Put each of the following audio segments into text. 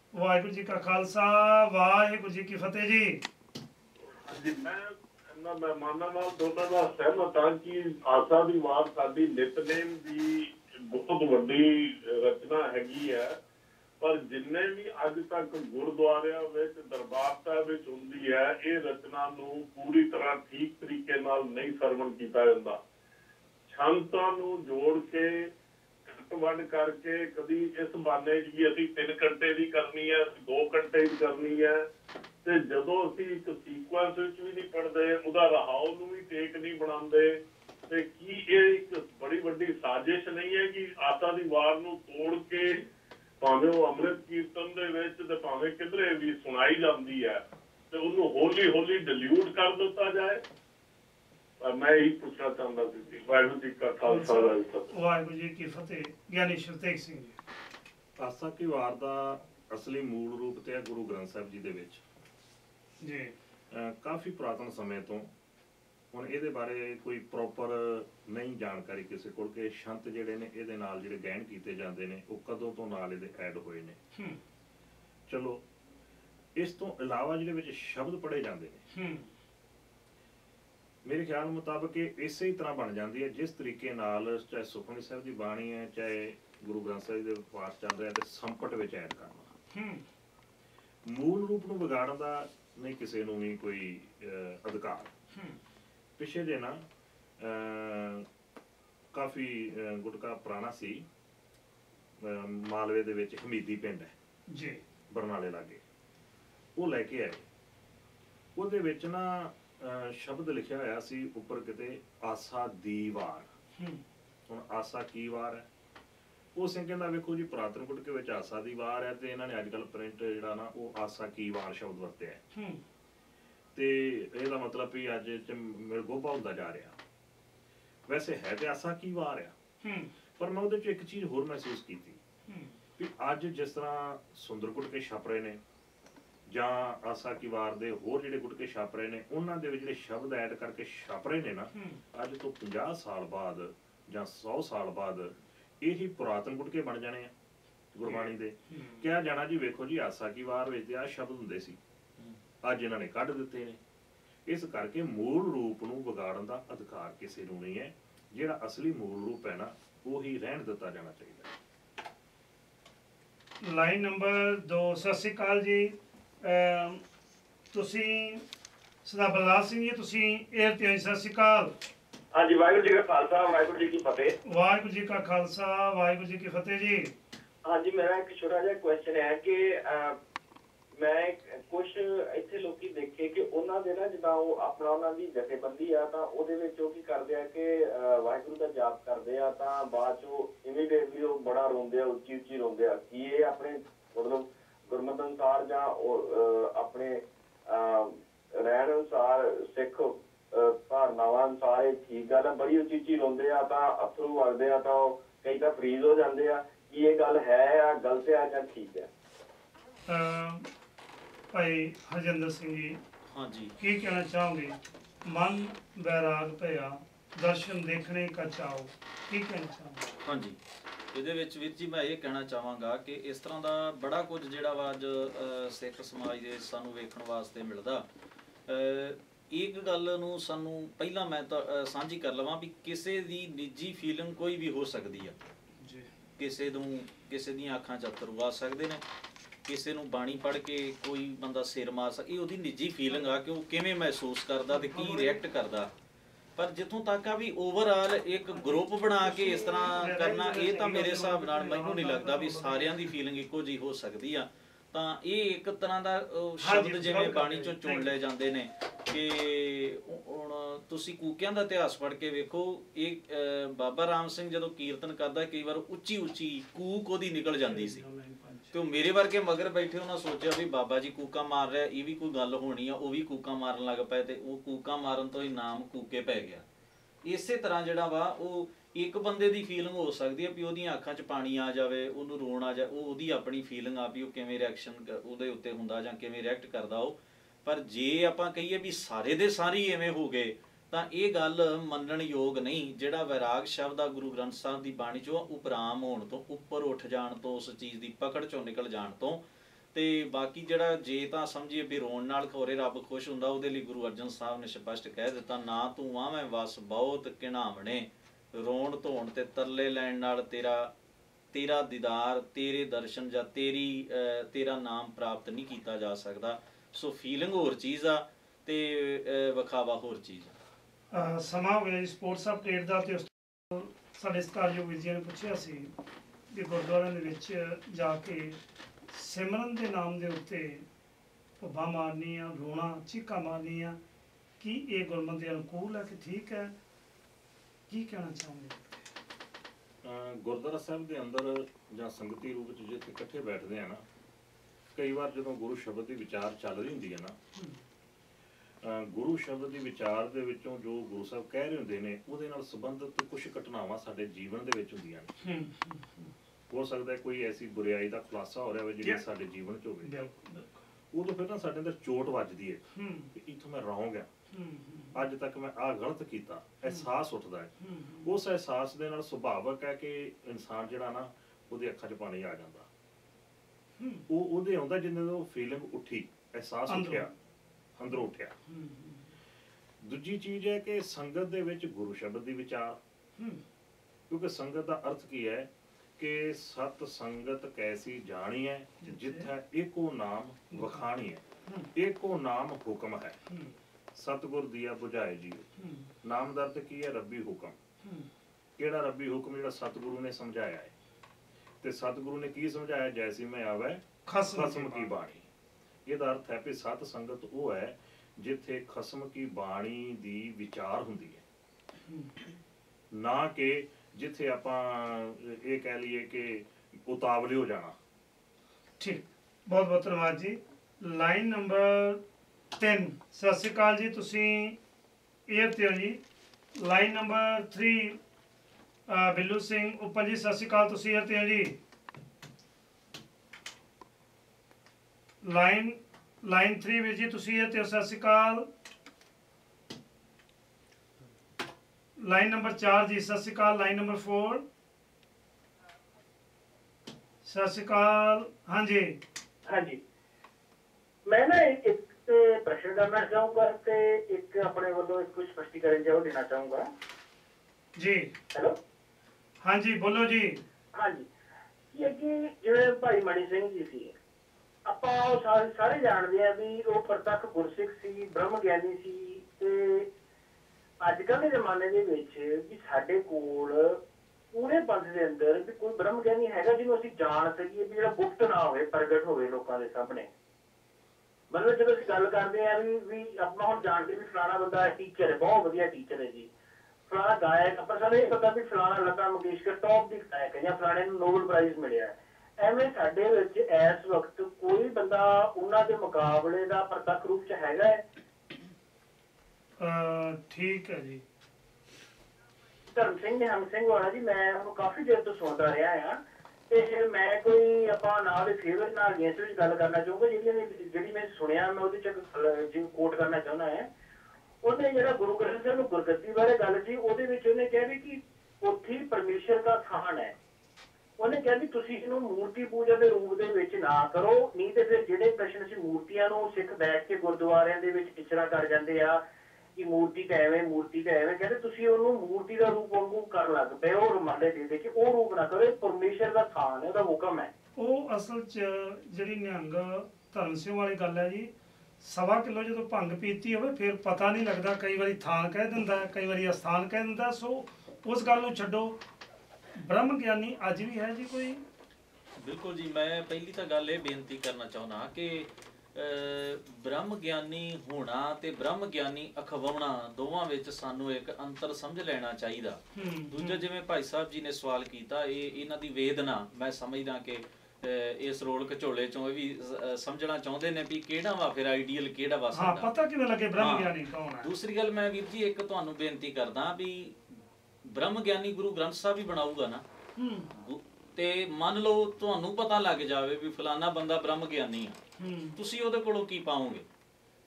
ਵਾਹਿਗੁਰੂ ਜੀ ਕਾ ਖਾਲਸਾ ਵਾਹਿਗੁਰੂ ਜੀ ਕੀ ਫਤਿਹ ਜੀ। ਹਾਂਜੀ, ਮੈਂ ਇਹਨਾਂ ਮਹਿਮਾਨਾਂ ਨਾਲ ਦੋਨਾਂ ਨਾਲ ਸਹਿਮਤ ਹਾਂ ਕਿ ਆਸਾ ਦੀ ਵਾਰ ਸਾਡੀ ਨਿਤਨੇਮ ਦੀ ਬਹੁਤ ਵੱਡੀ ਰਚਨਾ ਹੈਗੀ ਹੈ। ਪਰ ਜਿੰਨੇ ਵੀ ਅੱਜ ਤੱਕ ਗੁਰਦੁਆਰਿਆਂ ਵਿੱਚ ਦਰਬਾਰ ਸਾਹਿਬ ਵਿੱਚ ਹੁੰਦੀ ਹੈ, ਇਹ ਰਚਨਾ ਨੂੰ ਪੂਰੀ ਤਰ੍ਹਾਂ ਠੀਕ ਤਰੀਕੇ ਨਾਲ ਨਹੀਂ ਸਰਵਣ ਕੀਤਾ ਜਾਂਦਾ। ਛੰਤਾਂ ਨੂੰ ਜੋੜ ਕੇ ਵੰਡ ਕਰਕੇ ਕਦੀ ਇਸ ਬਹਾਨੇ ਜੀ ਅਸੀਂ 3 ਘੰਟੇ ਦੀ ਕਰਨੀ ਹੈ, 2 ਘੰਟੇ ਦੀ ਕਰਨੀ ਹੈ, ਤੇ ਜਦੋਂ ਅਸੀਂ ਇੱਕ ਸੀਕੁਐਂਸ ਵਿੱਚ ਵੀ ਨਹੀਂ ਪੜ੍ਹਦੇ, ਉਹਦਾ ਰਹਾਉ ਨੂੰ ਵੀ ਟੇਕ ਨਹੀਂ ਬਣਾਉਂਦੇ, ਤੇ ਕੀ ਇਹ ਇੱਕ ਬੜੀ ਵੱਡੀ ਸਾਜ਼ਿਸ਼ ਨਹੀਂ ਹੈ ਕਿ ਆਸਾ ਦੀ ਵਾਰ ਨੂੰ ਤੋੜ ਕੇ ਭਾਵੇਂ ਉਹ ਅੰਮ੍ਰਿਤ ਕੀਰਤਨ ਦੇ ਵਿੱਚ ਤੇ ਭਾਵੇਂ ਕਿਧਰੇ ਵੀ ਸੁਣਾਈ ਜਾਂਦੀ ਹੈ ਤੇ ਉਹਨੂੰ ਹੌਲੀ ਹੌਲੀ ਡਿਲਿਊਟ ਕਰ ਦਿੱਤਾ ਜਾਏ? ਮੈਂ ਇਹੀ ਪੁੱਛਣਾ ਚਾਹੁੰਦਾ ਸੀ। ਵਾਹਿਗੁਰੂ ਜੀ ਕਾ ਖਾਲਸਾ ਵਾਹਿਗੁਰੂ ਜੀ ਕੀ ਫਤਿਹ। ਗਿਆਨੀ ਸ਼ਰਤੇਜ ਸਿੰਘ ਜੀ। ਆਸਾ ਕੀ ਵਾਰ ਦਾ ਅਸਲੀ ਮੂਲ ਰੂਪ ਤੇ ਹੈ ਗੁਰੂ ਗ੍ਰੰਥ ਸਾਹਿਬ ਜੀ ਦੇ ਵਿੱਚ ਜੀ। ਕਾਫੀ ਪੁਰਾਤਨ ਸਮੇਂ ਤੋਂ ਹੁਣ ਇਹਦੇ ਬਾਰੇ ਕੋਈ ਪ੍ਰੋਪਰ ਨਹੀਂ ਜਾਣਕਾਰੀ ਕਿਸੇ ਕੋਲ ਕਿ ਸ਼ੰਤ ਜਿਹੜੇ ਨੇ ਇਹਦੇ ਨਾਲ ਜਿਹੜੇ ਗਹਿਣ ਕੀਤੇ ਜਾਂਦੇ ਨੇ ਉਹ ਕਦੋਂ ਤੋਂ ਨਾਲ ਇਹਦੇ ਐਡ ਹੋਏ ਨੇ। ਚਲੋ, ਇਸ ਤੋਂ ਇਲਾਵਾ ਜਿਹੜੇ ਵਿੱਚ ਸ਼ਬਦ ਪੜ੍ਹੇ ਜਾਂਦੇ ਨੇ, ਮੇਰੇ ਖਿਆਲ ਮੁਤਾਬਕ ਇਹ ਇਸੇ ਹੀ ਤਰ੍ਹਾਂ ਬਣ ਜਾਂਦੀ ਹੈ ਜਿਸ ਤਰੀਕੇ ਨਾਲ ਚਾਹੇ ਸੁਖਮਨੀ ਸਾਹਿਬ ਦੀ ਬਾਣੀ ਹੈ, ਚਾਹੇ ਗੁਰੂ ਗ੍ਰੰਥ ਸਾਹਿਬ ਦੇ ਪਾਠ ਚੱਲ ਰਿਹਾ ਤੇ ਸੰਪਟ ਵਿੱਚ ਐਡ ਕਰਨਾ। ਮੂਲ ਰੂਪ ਨੂੰ ਵਿਗਾੜਨ ਦਾ ਨਹੀਂ ਕਿਸੇ ਨੂੰ ਵੀ ਕੋਈ ਅਧਿਕਾਰ। ਪਿੱਛੇ ਜੇ ਨਾ ਕਾਫੀ ਗੁਟਕਾ ਪੁਰਾਣਾ ਸੀ, ਮਾਲਵੇ ਦੇ ਵਿੱਚ ਹਮੀਦੀ ਪਿੰਡ ਹੈ ਜੀ, ਬਰਨਾਲੇ ਲਾਗੇ, ਉਹ ਲੈ ਕੇ ਆਏ। ਉਹਦੇ ਵਿੱਚ ਨਾ ਸ਼ਬਦ ਲਿਖਿਆ ਹੋਇਆ ਸੀ ਉੱਪਰ ਕਿਤੇ ਆਸਾ ਦੀ ਵਾਰ। ਹੁਣ ਆਸਾ ਕੀ ਵਾਰ ਹੈ? ਉਹ ਸਿੰਘ ਕਹਿੰਦਾ ਵੇਖੋ ਜੀ, ਪੁਰਾਤਨ ਗੁਟਕੇ ਵਿੱਚ ਆਸਾ ਦੀ ਵਾਰ ਹੈ ਤੇ ਇਹਨਾਂ ਨੇ ਅੱਜ ਕੱਲ੍ਹ ਪ੍ਰਿੰਟ ਜਿਹੜਾ ਨਾ ਉਹ ਆਸਾ ਕੀ ਵਾਰ ਸ਼ਬਦ ਵਰਤਿਆ ਹੈ, ਤੇ ਇਹਦਾ ਮਤਲਬ ਵੀ ਅੱਜ ਚ ਮਿਲਗੋਭਾ ਹੁੰਦਾ ਜਾ ਰਿਹਾ। ਵੈਸੇ ਹੈ ਤੇ ਆਸਾ ਕੀ ਵਾਰ ਆ, ਪਰ ਮੈਂ ਉਹਦੇ ਚ ਇੱਕ ਚੀਜ਼ ਹੋਰ ਮਹਿਸੂਸ ਕੀਤੀ ਵੀ ਅੱਜ ਜਿਸ ਤਰ੍ਹਾਂ ਸੁੰਦਰ ਗੁਟਕੇ ਛਪ ਰਹੇ ਨੇ ਜਾਂ ਆਸਾ ਕੀ ਵਾਰ ਦੇ ਹੋਰ ਜਿਹੜੇ ਗੁਟਕੇ ਛਪ ਰਹੇ ਨੇ, ਉਹਨਾਂ ਦੇ ਵਿੱਚ ਜਿਹੜੇ ਸ਼ਬਦ ਐਡ ਕਰਕੇ ਛਪ ਰਹੇ ਨੇ ਨਾ, ਅੱਜ ਤੋਂ 50 ਸਾਲ ਬਾਅਦ ਜਾਂ 100 ਸਾਲ ਬਾਅਦ ਇਹੀ ਪੁਰਾਤਨ ਗੁਟਕੇ ਬਣ ਜਾਣੇ ਆ ਗੁਰਬਾਣੀ ਦੇ। ਕਿਹਾ ਜਾਣਾ ਜੀ ਵੇਖੋ ਜੀ, ਆਸਾ ਕੀ ਵਾਰ ਵਿੱਚ ਆਹ ਸ਼ਬਦ ਹੁੰਦੇ ਸੀ, ਅੱਜ ਇਹਨਾਂ ਨੇ ਕੱਢ ਦਿੱਤੇ ਨੇ। ਇਸ ਕਰਕੇ ਮੂਲ ਰੂਪ ਨੂੰ ਵਿਗਾੜਨ ਦਾ ਅਧਿਕਾਰ ਕਿਸੇ ਨੂੰ ਨਹੀਂ ਹੈ। ਜਿਹੜਾ ਅਸਲੀ ਮੂਲ ਰੂਪ ਹੈ ਨਾ, ਉਹੀ ਰਹਿਣ ਦਿੱਤਾ ਜਾਣਾ ਚਾਹੀਦਾ। Line number 2। ਸਤਿ ਸ਼੍ਰੀ ਅਕਾਲ ਜੀ। ਤੁਸੀਂ ਸਰਦਾਰ ਬਲਰਾਜ ਸਿੰਘ ਜੀ, ਤੁਸੀਂ ਏਅਰ ਤੇ ਆਏ। ਸਤਿ ਸ਼੍ਰੀ ਅਕਾਲ। ਹਾਂਜੀ, ਵਾਹਿਗੁਰੂ ਜੀ ਕਾ ਖਾਲਸਾ ਵਾਹਿਗੁਰੂ ਜੀ ਕੀ ਫਤਿਹ। ਵਾਹਿਗੁਰੂ ਜੀ ਕਾ ਖਾਲਸਾ ਵਾਹਿਗੁਰੂ ਜੀ ਕੀ ਫਤਿਹ ਜੀ। ਹਾਂਜੀ, ਮੇਰਾ ਇੱਕ ਛੋਟਾ ਜਿਹਾ ਕੁਐਸਚਨ ਹੈ ਕਿ ਮੈਂ ਕੁਝ ਇੱਥੇ ਲੋਕੀ ਦੇਖੇ ਕਿ ਉਹਨਾਂ ਦੇ ਨਾ ਜਿੱਦਾਂ ਉਹ ਆਪਣਾ ਉਹਨਾਂ ਦੀ ਜਥੇਬੰਦੀ ਆ, ਤਾਂ ਉਹਦੇ ਵਿੱਚ ਉਹ ਕੀ ਕਰਦੇ ਆ ਕਿ ਵਾਹਿਗੁਰੂ ਦਾ ਜਾਪ ਕਰਦੇ ਆ, ਤਾਂ ਬਾਅਦ ਚੋਂ ਇਮੀਡੀਏਟਲੀ ਉਹ ਬੜਾ ਰੋਂਦੇ ਆ, ਉੱਚੀ ਉੱਚੀ ਰੋਂਦੇ ਆ। ਕੀ ਇਹ ਆਪਣੇ ਮਤਲਬ ਗੁਰਮਤਿ ਅਨੁਸਾਰ ਜਾਂ ਆਪਣੇ ਰਹਿਣ ਅਨੁਸਾਰ, ਸਿੱਖ ਧਾਰਨਾਵਾਂ ਅਨੁਸਾਰ ਇਹ ਠੀਕ ਗੱਲ ਆ? ਬੜੀ ਉੱਚੀ ਉੱਚੀ ਰੋਂਦੇ ਆ ਤਾਂ ਅਥਰੂ ਵਗਦੇ ਆ, ਤਾਂ ਉਹ ਕਈ ਤਾਂ ਫਰੀਜ਼ ਹੋ ਜਾਂਦੇ ਆ। ਕੀ ਇਹ ਗੱਲ ਹੈ ਆ ਗਲਤ ਆ ਜਾਂ ਠੀਕ ਹੈ? ਭਾਈ ਹਰਜਿੰਦਰ ਸਿੰਘ ਜੀ, ਹਾਂਜੀ, ਕੀ ਕਹਿਣਾ ਚਾਹੋਗੇ? ਮਨ ਬੈਰਾਗ ਭਇਆ ਦਰਸ਼ਨ ਦੇਖਣੇ ਕਾ ਚਾਓ, ਕੀ ਕਹਿਣਾ ਚਾਹੋਗੇ? ਹਾਂਜੀ, ਇਹਦੇ ਵਿੱਚ ਵੀਰ ਜੀ ਮੈਂ ਇਹ ਕਹਿਣਾ ਚਾਹਾਂਗਾ ਕਿ ਇਸ ਤਰ੍ਹਾਂ ਦਾ ਬੜਾ ਕੁਝ ਜਿਹੜਾ ਵਾ ਅੱਜ ਸਿੱਖ ਸਮਾਜ ਦੇ ਸਾਨੂੰ ਵੇਖਣ ਵਾਸਤੇ ਮਿਲਦਾ। ਇੱਕ ਗੱਲ ਨੂੰ ਸਾਨੂੰ ਪਹਿਲਾਂ ਮੈਂ ਤਾਂ ਸਾਂਝੀ ਕਰ ਲਵਾਂ ਵੀ ਕਿਸੇ ਦੀ ਨਿੱਜੀ ਫੀਲਿੰਗ ਕੋਈ ਵੀ ਹੋ ਸਕਦੀ ਆ ਜੀ। ਕਿਸੇ ਦੀਆਂ ਅੱਖਾਂ 'ਚ ਅੱਥਰੂ ਆ ਸਕਦੇ ਨੇ, ਕਿਸੇ ਨੂੰ ਬਾਣੀ ਪੜ੍ਹ ਕੇ ਕੋਈ ਬੰਦਾ ਸਿਰ ਮਾਰ ਸਕਦਾ, ਇਹ ਉਹਦੀ ਨਿੱਜੀ ਫੀਲਿੰਗ ਆ ਕਿ ਉਹ ਕਿਵੇਂ ਮਹਿਸੂਸ ਕਰਦਾ ਤੇ ਕੀ ਰਿਐਕਟ ਕਰਦਾ। ਪਰ ਜਿੱਥੋਂ ਤੱਕ ਆ ਵੀ ਓਵਰਆਲ ਇੱਕ ਗਰੁੱਪ ਬਣਾ ਕੇ ਇਸ ਤਰ੍ਹਾਂ ਕਰਨਾ, ਇਹ ਤਾਂ ਮੇਰੇ ਹਿਸਾਬ ਨਾਲ ਮੈਨੂੰ ਨਹੀਂ ਲੱਗਦਾ ਵੀ ਸਾਰਿਆਂ ਦੀ ਫੀਲਿੰਗ ਇੱਕੋ ਜਿਹੀ ਹੋ ਸਕਦੀ ਆ। ਤਾਂ ਇਹ ਇੱਕ ਤਰ੍ਹਾਂ ਦਾ ਸ਼ਬਦ ਜਿਵੇਂ ਬਾਣੀ ਚੋਂ ਚੁਣ ਲਏ ਜਾਂਦੇ ਨੇ ਕਿ ਹੁਣ ਤੁਸੀਂ ਕੂਕਿਆਂ ਦਾ ਇਤਿਹਾਸ ਪੜ੍ਹ ਕੇ ਵੇਖੋ। ਇਹ ਬਾਬਾ ਰਾਮ ਸਿੰਘ ਜਦੋਂ ਕੀਰਤਨ ਕਰਦਾ, ਕਈ ਵਾਰ ਉੱਚੀ ਉੱਚੀ ਕੂਕ ਉਹਦੀ ਨਿਕਲ ਜਾਂਦੀ ਸੀ, ਤੇ ਉਹ ਮੇਰੇ ਵਰਗੇ ਮਗਰ ਬੈਠੇ ਉਹਨਾਂ ਸੋਚਿਆ ਵੀ ਬਾਬਾ ਜੀ ਕੂਕਾਂ ਮਾਰ ਰਿਹਾ, ਇਹ ਵੀ ਕੋਈ ਗੱਲ ਹੋਣੀ ਆ। ਉਹ ਵੀ ਕੂਕਾਂ ਮਾਰਨ ਲੱਗ ਪਏ ਤੇ ਉਹ ਕੂਕਾਂ ਮਾਰਨ ਤੋਂ ਹੀ ਨਾਮ ਕੂਕੇ ਪੈ ਗਿਆ। ਇਸੇ ਤਰ੍ਹਾਂ ਜਿਹੜਾ ਵਾ ਉਹ ਇੱਕ ਬੰਦੇ ਦੀ ਫੀਲਿੰਗ ਹੋ ਸਕਦੀ ਹੈ ਵੀ ਉਹਦੀਆਂ ਅੱਖਾਂ 'ਚ ਪਾਣੀ ਆ ਜਾਵੇ, ਉਹਨੂੰ ਰੋਣ ਆ ਜਾਏ, ਉਹ ਉਹਦੀ ਆਪਣੀ ਫੀਲਿੰਗ ਆ ਵੀ ਉਹ ਕਿਵੇਂ ਰਿਐਕਸ਼ਨ ਉਹਦੇ ਉੱਤੇ ਹੁੰਦਾ ਜਾਂ ਕਿਵੇਂ ਰਿਐਕਟ ਕਰਦਾ ਉਹ। ਪਰ ਜੇ ਆਪਾਂ ਕਹੀਏ ਵੀ ਸਾਰੇ ਦੇ ਸਾਰੇ ਐਵੇਂ ਹੋ ਗਏ ਤਾਂ ਇਹ ਗੱਲ ਮੰਨਣ ਯੋਗ ਨਹੀਂ। ਜਿਹੜਾ ਵੈਰਾਗ ਸ਼ਬਦ ਆ ਗੁਰੂ ਗ੍ਰੰਥ ਸਾਹਿਬ ਦੀ ਬਾਣੀ 'ਚੋਂ ਉਪਰਾਮ ਹੋਣ ਤੋਂ, ਉੱਪਰ ਉੱਠ ਜਾਣ ਤੋਂ, ਉਸ ਚੀਜ਼ ਦੀ ਪਕੜ 'ਚੋਂ ਨਿਕਲ ਜਾਣ ਤੋਂ ਤੇ ਬਾਕੀ ਜਿਹੜਾ ਜੇ ਤਾਂ ਸਮਝੀਏ ਵੀ ਰੋਣ ਨਾਲ ਖੋਰੇ ਰੱਬ ਖੁਸ਼ ਹੁੰਦਾ, ਉਹਦੇ ਲਈ ਗੁਰੂ ਅਰਜਨ ਸਾਹਿਬ ਨੇ ਸਪਸ਼ਟ ਕਹਿ ਦਿੱਤਾ, ਨਾ ਤੂੰ ਆਵੇਂ ਵਸ ਬਹੁਤ ਘਿਣਾਵਣੇ, ਰੋਣ ਧੋਣ ਤੇ ਤਰਲੇ ਲੈਣ ਨਾਲ ਤੇਰਾ ਦੀਦਾਰ, ਤੇਰੇ ਦਰਸ਼ਨ ਜਾਂ ਤੇਰਾ ਨਾਮ ਪ੍ਰਾਪਤ ਨਹੀਂ ਕੀਤਾ ਜਾ ਸਕਦਾ। ਸੋ ਫੀਲਿੰਗ ਹੋਰ ਚੀਜ਼ ਆ ਤੇ ਵਿਖਾਵਾ ਹੋਰ ਚੀਜ਼ ਆ। ਸਮਾਂ ਹੋ ਗਿਆ ਜੀ ਸਪੋਰਟਸ ਅਪਡੇਟ ਦਾ, ਤੇ ਉਸ ਤੋਂ ਸਾਡੇ ਸਤਿਕਾਰਯੋਗ ਵੀਰ ਜੀ ਨੇ ਪੁੱਛਿਆ ਸੀ ਕਿ ਗੁਰਦੁਆਰਿਆਂ ਦੇ ਵਿੱਚ ਜਾ ਕੇ ਸਿਮਰਨ ਦੇ ਨਾਮ ਦੇ ਉੱਤੇ ਭੁੱਬਾਂ ਮਾਰਨੀਆਂ, ਰੋਣਾ, ਚੀਕਾਂ ਮਾਰਨੀਆਂ, ਕੀ ਇਹ ਗੁਰਮਤਿ ਦੇ ਅਨੁਕੂਲ ਹੈ ਕਿ ਠੀਕ ਹੈ? ਕੀ ਕਹਿਣਾ ਚਾਹੁੰਦੇ? ਗੁਰਦੁਆਰਾ ਸਾਹਿਬ ਦੇ ਅੰਦਰ ਜਾਂ ਸੰਗਤੀ ਰੂਪ ਵਿੱਚ ਜਿੱਥੇ ਇਕੱਠੇ ਬੈਠਦੇ ਆ ਨਾ, ਕਈ ਵਾਰ ਜਦੋਂ ਗੁਰੂ ਸ਼ਬਦ ਦੀ ਵਿਚਾਰ ਚੱਲ ਰਹੀ ਹੁੰਦੀ ਹੈ ਨਾ, ਗੁਰੂ ਸ਼ਬਦ ਦੀ ਵਿਚਾਰ ਦੇ ਵਿੱਚੋਂ ਜੋ ਗੁਰੂ ਸਾਹਿਬ ਕਹਿ ਰਹੇ ਹੁੰਦੇ ਨੇ ਉਹਦੇ ਨਾਲ ਸੰਬੰਧਿਤ ਕੁਝ ਘਟਨਾਵਾਂ ਸਾਡੇ ਜੀਵਨ ਦੇ ਵਿੱਚ ਹੁੰਦੀਆਂ ਨੇ। ਹੋ ਸਕਦਾ ਕੋਈ ਐਸੀ ਬੁਰਾਈ ਦਾ ਖੁਲਾਸਾ ਹੋ ਰਿਹਾ ਹੋਵੇ ਜਿਹੜੀ ਸਾਡੇ ਜੀਵਨ 'ਚ ਹੋਵੇ, ਉਦੋਂ ਫਿਰ ਨਾ ਸਾਡੇ ਅੰਦਰ ਚੋਟ ਵੱਜਦੀ ਹੈ ਕਿ ਇੱਥੋਂ ਮੈਂ ਰੌਂਗ ਆ, ਅੱਜ ਤੱਕ ਮੈਂ ਆਹ ਗਲਤ ਕੀਤਾ, ਅਹਿਸਾਸ ਉੱਠਦਾ ਹੈ। ਉਸ ਅਹਿਸਾਸ ਦੇ ਨਾਲ ਸੁਭਾਵਕ ਹੈ ਕਿ ਇਨਸਾਨ ਜਿਹੜਾ ਨਾ ਉਹਦੀ ਅੱਖਾਂ 'ਚ ਪਾਣੀ ਆ ਜਾਂਦਾ, ਉਹਦੇ ਆਉਂਦਾ ਜਿੰਨੇ ਉਹ ਫੀਲਿੰਗ ਉੱਠੀ, ਅਹਿਸਾਸ ਉੱਠਿਆ, ਅੰਦਰੋਂ ਉੱਠਿਆ। ਦੂਜੀ ਚੀਜ਼ ਹੈ ਕਿ ਸੰਗਤ ਦੇ ਵਿੱਚ ਗੁਰੂ ਸ਼ਬਦ ਦੀ ਵਿਚਾਰ, ਕਿਉਂਕਿ ਸੰਗਤ ਦਾ ਅਰਥ ਕੀ ਹੈ ਕਿ ਸਤ ਸੰਗਤ ਕੈਸੀ ਜਾਣੀ ਹੈ ਜਿੱਥੇ ਏਕੋ ਨਾਮ ਵਖਾਣੀ ਹੈ, ਏਕੋ ਨਾਮ ਹੁਕਮ ਹੈ, ਸਤਿਗੁਰ ਦੀਆ ਬੁਝਾਏ ਜੀ। ਨਾਮ ਦਾ ਅਰਥ ਕੀ ਹੈ? ਰੱਬੀ ਹੁਕਮ। ਕਿਹੜਾ ਰੱਬੀ ਹੁਕਮ? ਜਿਹੜਾ ਸਤਿਗੁਰੂ ਨੇ ਸਮਝਾਇਆ ਹੈ। ਤੇ ਸਤਿਗੁਰੂ ਨੇ ਕੀ ਸਮਝਾਇਆ? ਜੈਸੀ ਮੈਂ ਆਵੇ ਖਸਮ ਕੀ ਬਾਣੀ। ਇਹਦਾ ਅਰਥ ਹੈ ਕਿ ਸਤ ਸੰਗਤ ਉਹ ਹੈ ਜਿੱਥੇ ਖਸਮ ਕੀ ਬਾਣੀ ਦੀ ਵਿਚਾਰ ਹੁੰਦੀ ਹੈ, ਨਾ ਕਿ ਜਿੱਥੇ ਆਪਾਂ ਇਹ ਕਹਿ ਲਈਏ ਕਿ ਉਤਾਵਲੇ ਹੋ ਜਾਣਾ। ਠੀਕ, ਬਹੁਤ ਬਹੁਤ ਧੰਨਵਾਦ ਜੀ। ਲਾਈਨ ਨੰਬਰ 3, ਸਤਿ ਸ਼੍ਰੀ ਅਕਾਲ ਜੀ, ਤੁਸੀਂ ਏਅਰ ਤੇ ਹੋ ਜੀ। ਲਾਈਨ ਨੰਬਰ 3, ਬਿੱਲੂ ਸਿੰਘ ਉੱਪਰ ਜੀ, ਸਤਿ ਸ਼੍ਰੀ ਅਕਾਲ, ਤੁਸੀਂ ਏਅਰ ਤੇ ਹੋ ਜੀ। ਲਾਈਨ 3 ਵੀਰ ਜੀ, ਤੁਸੀਂ ਏਅਰ ਤੇ ਹੋ, ਸਤਿ ਸ਼੍ਰੀ ਅਕਾਲ। ਲਾਈਨ ਨੰਬਰ 4 ਜੀ, ਸਤਿ ਸ਼੍ਰੀ ਅਕਾਲ। ਲਾਈਨ ਨੰਬਰ 4, ਸਤਿ ਸ਼੍ਰੀ ਅਕਾਲ। ਹਾਂਜੀ ਹਾਂਜੀ, ਮੈਂ ਨਾ ਇੱਕ ਪ੍ਰਸ਼ਨ ਕਰਨਾ ਚਾਹੂੰਗਾ ਤੇ ਇੱਕ ਆਪਣੇ ਵੱਲੋਂ ਕੁਝ ਸਪਸ਼ਟੀਕਰਨ ਜੋ ਦੇਣਾ ਚਾਹੂੰਗਾ ਜੀ। ਹੈਲੋ, ਹਾਂਜੀ ਬੋਲੋ ਜੀ। ਹਾਂਜੀ, ਇਹ ਕਿ ਜਿਵੇਂ ਭਾਈ ਮਣੀ ਸਿੰਘ ਜੀ ਸੀ, ਆਪਾਂ ਉਹ ਸਾਰੇ ਜਾਣਦੇ ਆ ਵੀ ਉਹ ਪ੍ਰਤੱਖ ਗੁਰਸਿੱਖ ਸੀ, ਬ੍ਰਹਮ ਗਿਆਨੀ ਸੀ। ਤੇ ਅੱਜ ਕੱਲ੍ਹ ਦੇ ਜ਼ਮਾਨੇ ਦੇ ਵਿੱਚ ਵੀ ਸਾਡੇ ਕੋਲ ਪੂਰੇ ਪੰਥ ਦੇ ਅੰਦਰ ਵੀ ਕੋਈ ਬ੍ਰਹਮ ਗਿਆਨੀ ਹੈਗਾ ਜਿਹਨੂੰ ਅਸੀਂ ਜਾਣ ਸਕੀਏ, ਵੀ ਜਿਹੜਾ ਗੁਪਤ ਨਾ ਹੋਵੇ, ਪ੍ਰਗਟ ਹੋਵੇ ਲੋਕਾਂ ਦੇ ਸਾਹਮਣੇ। ਮਤਲਬ ਜਦੋਂ ਅਸੀਂ ਗੱਲ ਕਰਦੇ ਆ ਵੀ ਆਪਾਂ ਹੁਣ ਜਾਣਦੇ ਵੀ ਫਲਾਣਾ ਬੰਦਾ ਟੀਚਰ ਹੈ, ਬਹੁਤ ਵਧੀਆ ਟੀਚਰ ਹੈ ਜੀ, ਫਲਾਣਾ ਗਾਇਕ, ਆਪਾਂ ਸਾਨੂੰ ਇਹ ਪਤਾ ਵੀ ਫਲਾਣਾ ਲਤਾ ਮੰਗੇਸ਼ਕਰ ਟੌਪ ਦੀ ਗਾਇਕ ਹੈ ਜਾਂ ਫਲਾਣੇ ਨੂੰ ਨੋਬਲ ਪ੍ਰਾਈਜ਼ ਮਿਲਿਆ। ਐਵੇਂ ਸਾਡੇ ਵਿੱਚ ਇਸ ਵਕਤ ਕੋਈ ਬੰਦਾ ਉਹਨਾਂ ਦੇ ਮੁਕਾਬਲੇ ਦਾ ਪ੍ਰਤੱਖ ਰੂਪ ਚ ਹੈਗਾ ਹੈ? ਠੀਕ ਹੈ ਜੀ। ਧਰਮ ਸਿੰਘ ਨਿਹੰਗ ਸਿੰਘ ਵਾਲਾ ਜੀ, ਮੈਂ ਉਹਨੂੰ ਕਾਫੀ ਦੇਰ ਤੋਂ ਸੁਣਦਾ ਰਿਹਾ ਹਾਂ ਤੇ ਮੈਂ ਕੋਈ ਆਪਾਂ ਨਾਲ ਦੇ ਫੇਵਰ ਨਾਲ ਅਗੇਂਸਟ ਵਿੱਚ ਗੱਲ ਕਰਨਾ ਚਾਹੂੰਗਾ। ਜਿਹੜੀ ਮੈਂ ਸੁਣਿਆ ਮੈਂ ਉਹਦੇ ਚ ਕੋਟ ਕਰਨਾ ਚਾਹੁੰਦਾ ਹੈ। ਉਹਨੇ ਜਿਹੜਾ ਗੁਰੂ ਗ੍ਰੰਥ ਸਾਹਿਬ ਨੂੰ ਗੁਰਗੱਦੀ ਬਾਰੇ ਗੱਲ ਸੀ, ਉਹਦੇ ਵਿੱਚ ਉਹਨੇ ਕਿਹਾ ਵੀ ਕਿ ਉੱਥੇ ਪਰਮੇਸ਼ਰ ਦਾ ਸਥਾਨ ਹੈ। ਉਹਨੇ ਕਿਹਾ ਵੀ ਤੁਸੀਂ ਇਹਨੂੰ ਮੂਰਤੀ ਪੂਜਾ ਦੇ ਰੂਪ ਦੇ ਵਿੱਚ ਨਾ ਕਰੋ, ਨਹੀਂ ਤੇ ਫਿਰ ਜਿਹੜੇ ਪ੍ਰਸ਼ਨ ਸੀ ਮੂਰਤੀਆਂ ਨੂੰ ਸਿੱਖ ਬੈਠ ਕੇ ਗੁਰਦੁਆਰਿਆਂ ਦੇ ਵਿੱਚ ਟਿਚਰਾ ਕਰ ਜਾਂਦੇ ਆ ਕਿ ਮੂਰਤੀ ਤਾਂ ਐਵੇਂ, ਮੂਰਤੀ ਤਾਂ ਐਵੇਂ, ਕਹਿੰਦੇ ਤੁਸੀਂ ਉਹਨੂੰ ਮੂਰਤੀ ਦਾ ਰੂਪ ਵਾਂਗੂ ਕਰਨ ਲੱਗ ਪਏ। ਉਹ ਰੁਮਾਲੇ ਦੇ ਕੇ ਉਹ ਰੂਪ ਨਾ ਕਰੋ, ਪਰਮੇਸ਼ਰ ਦਾ ਸਥਾਨ ਹੈ, ਉਹਦਾ ਹੁਕਮ ਹੈ। ਉਹ ਅਸਲ 'ਚ ਜਿਹੜੀ ਨਿਹੰਗ ਧਰਮ ਸਿੰਘ ਵਾਲੀ ਗੱਲ ਹੈ ਜੀ, 1.25 ਕਿਲੋ ਜਦੋਂ ਭੰਗ ਪੀਤੀ ਹੋਵੇ ਫਿਰ ਪਤਾ ਨਹੀਂ ਲੱਗਦਾ। ਕਈ ਵਾਰੀ ਥਾਨ ਕਹਿ ਦਿੰਦਾ, ਕਈ ਵਾਰੀ ਅਸਥਾਨ ਕਹਿ ਦਿੰਦਾ। ਸੋ ਉਸ ਗੱਲ ਨੂੰ ਛੱਡੋ। ਬ੍ਰਹਮ ਗਿਆਨੀ ਅੱਜ ਵੀ ਹੈ ਜੀ ਕੋਈ? ਬਿਲਕੁਲ ਜੀ। ਮੈਂ ਪਹਿਲੀ ਤਾਂ ਗੱਲ ਇਹ ਬੇਨਤੀ ਕਰਨਾ ਚਾਹੁੰਦਾ ਕਿ ਬ੍ਰਹਮ ਗਿਆਨੀ ਹੋਣਾ ਤੇ ਬ੍ਰਹਮ ਗਿਆਨੀ ਅਖਵਾਉਣਾ ਦੋਵਾਂ ਵਿੱਚ ਸਾਨੂੰ ਇੱਕ ਅੰਤਰ ਸਮਝ ਲੈਣਾ ਚਾਹੀਦਾ। ਦੂਜਾ, ਜਿਵੇਂ ਭਾਈ ਸਾਹਿਬ ਜੀ ਨੇ ਸਵਾਲ ਕੀਤਾ, ਇਹਨਾਂ ਦੀ ਵੇਦਨਾ ਮੈਂ ਸਮਝਦਾ ਕਿ ਇਸ ਰੋਲ ਘਚੋਲੇ ਚੋਂ ਇਹ ਵੀ ਸਮਝਣਾ ਚਾਹੁੰਦੇ ਨੇ ਵੀ ਕਿਹੜਾ ਵਾ ਫਿਰ ਆਈਡੀਅਲ, ਕਿਹੜਾ ਵਾ ਸਾਡਾ। ਹਾਂ, ਪਤਾ ਕਿਵੇਂ ਲੱਗੇ ਬ੍ਰਹਮ ਗਿਆਨੀ ਕੌਣ ਹੈ। ਦੂਸਰੀ ਗੱਲ ਮੈਂ ਵੀਰ ਜੀ ਇੱਕ ਤੁਹਾਨੂੰ ਬੇਨਤੀ ਕਰਦਾ ਵੀ ਬ੍ਰਹਮ ਗਿਆਨੀ ਗੁਰੂ ਗ੍ਰੰਥ ਸਾਹਿਬ ਹੀ ਬਣਾਊਗਾ ਨਾ, ਤੇ ਮੰਨ ਲਓ ਤੁਹਾਨੂੰ ਪਤਾ ਲੱਗ ਜਾਵੇ ਵੀ ਫਲਾਨਾ ਬੰਦਾ ਬ੍ਰਹਮ ਗਿਆਨੀ ਆ, ਤੁਸੀਂ ਉਹਦੇ ਕੋਲੋਂ ਕੀ ਪਾਓਗੇ?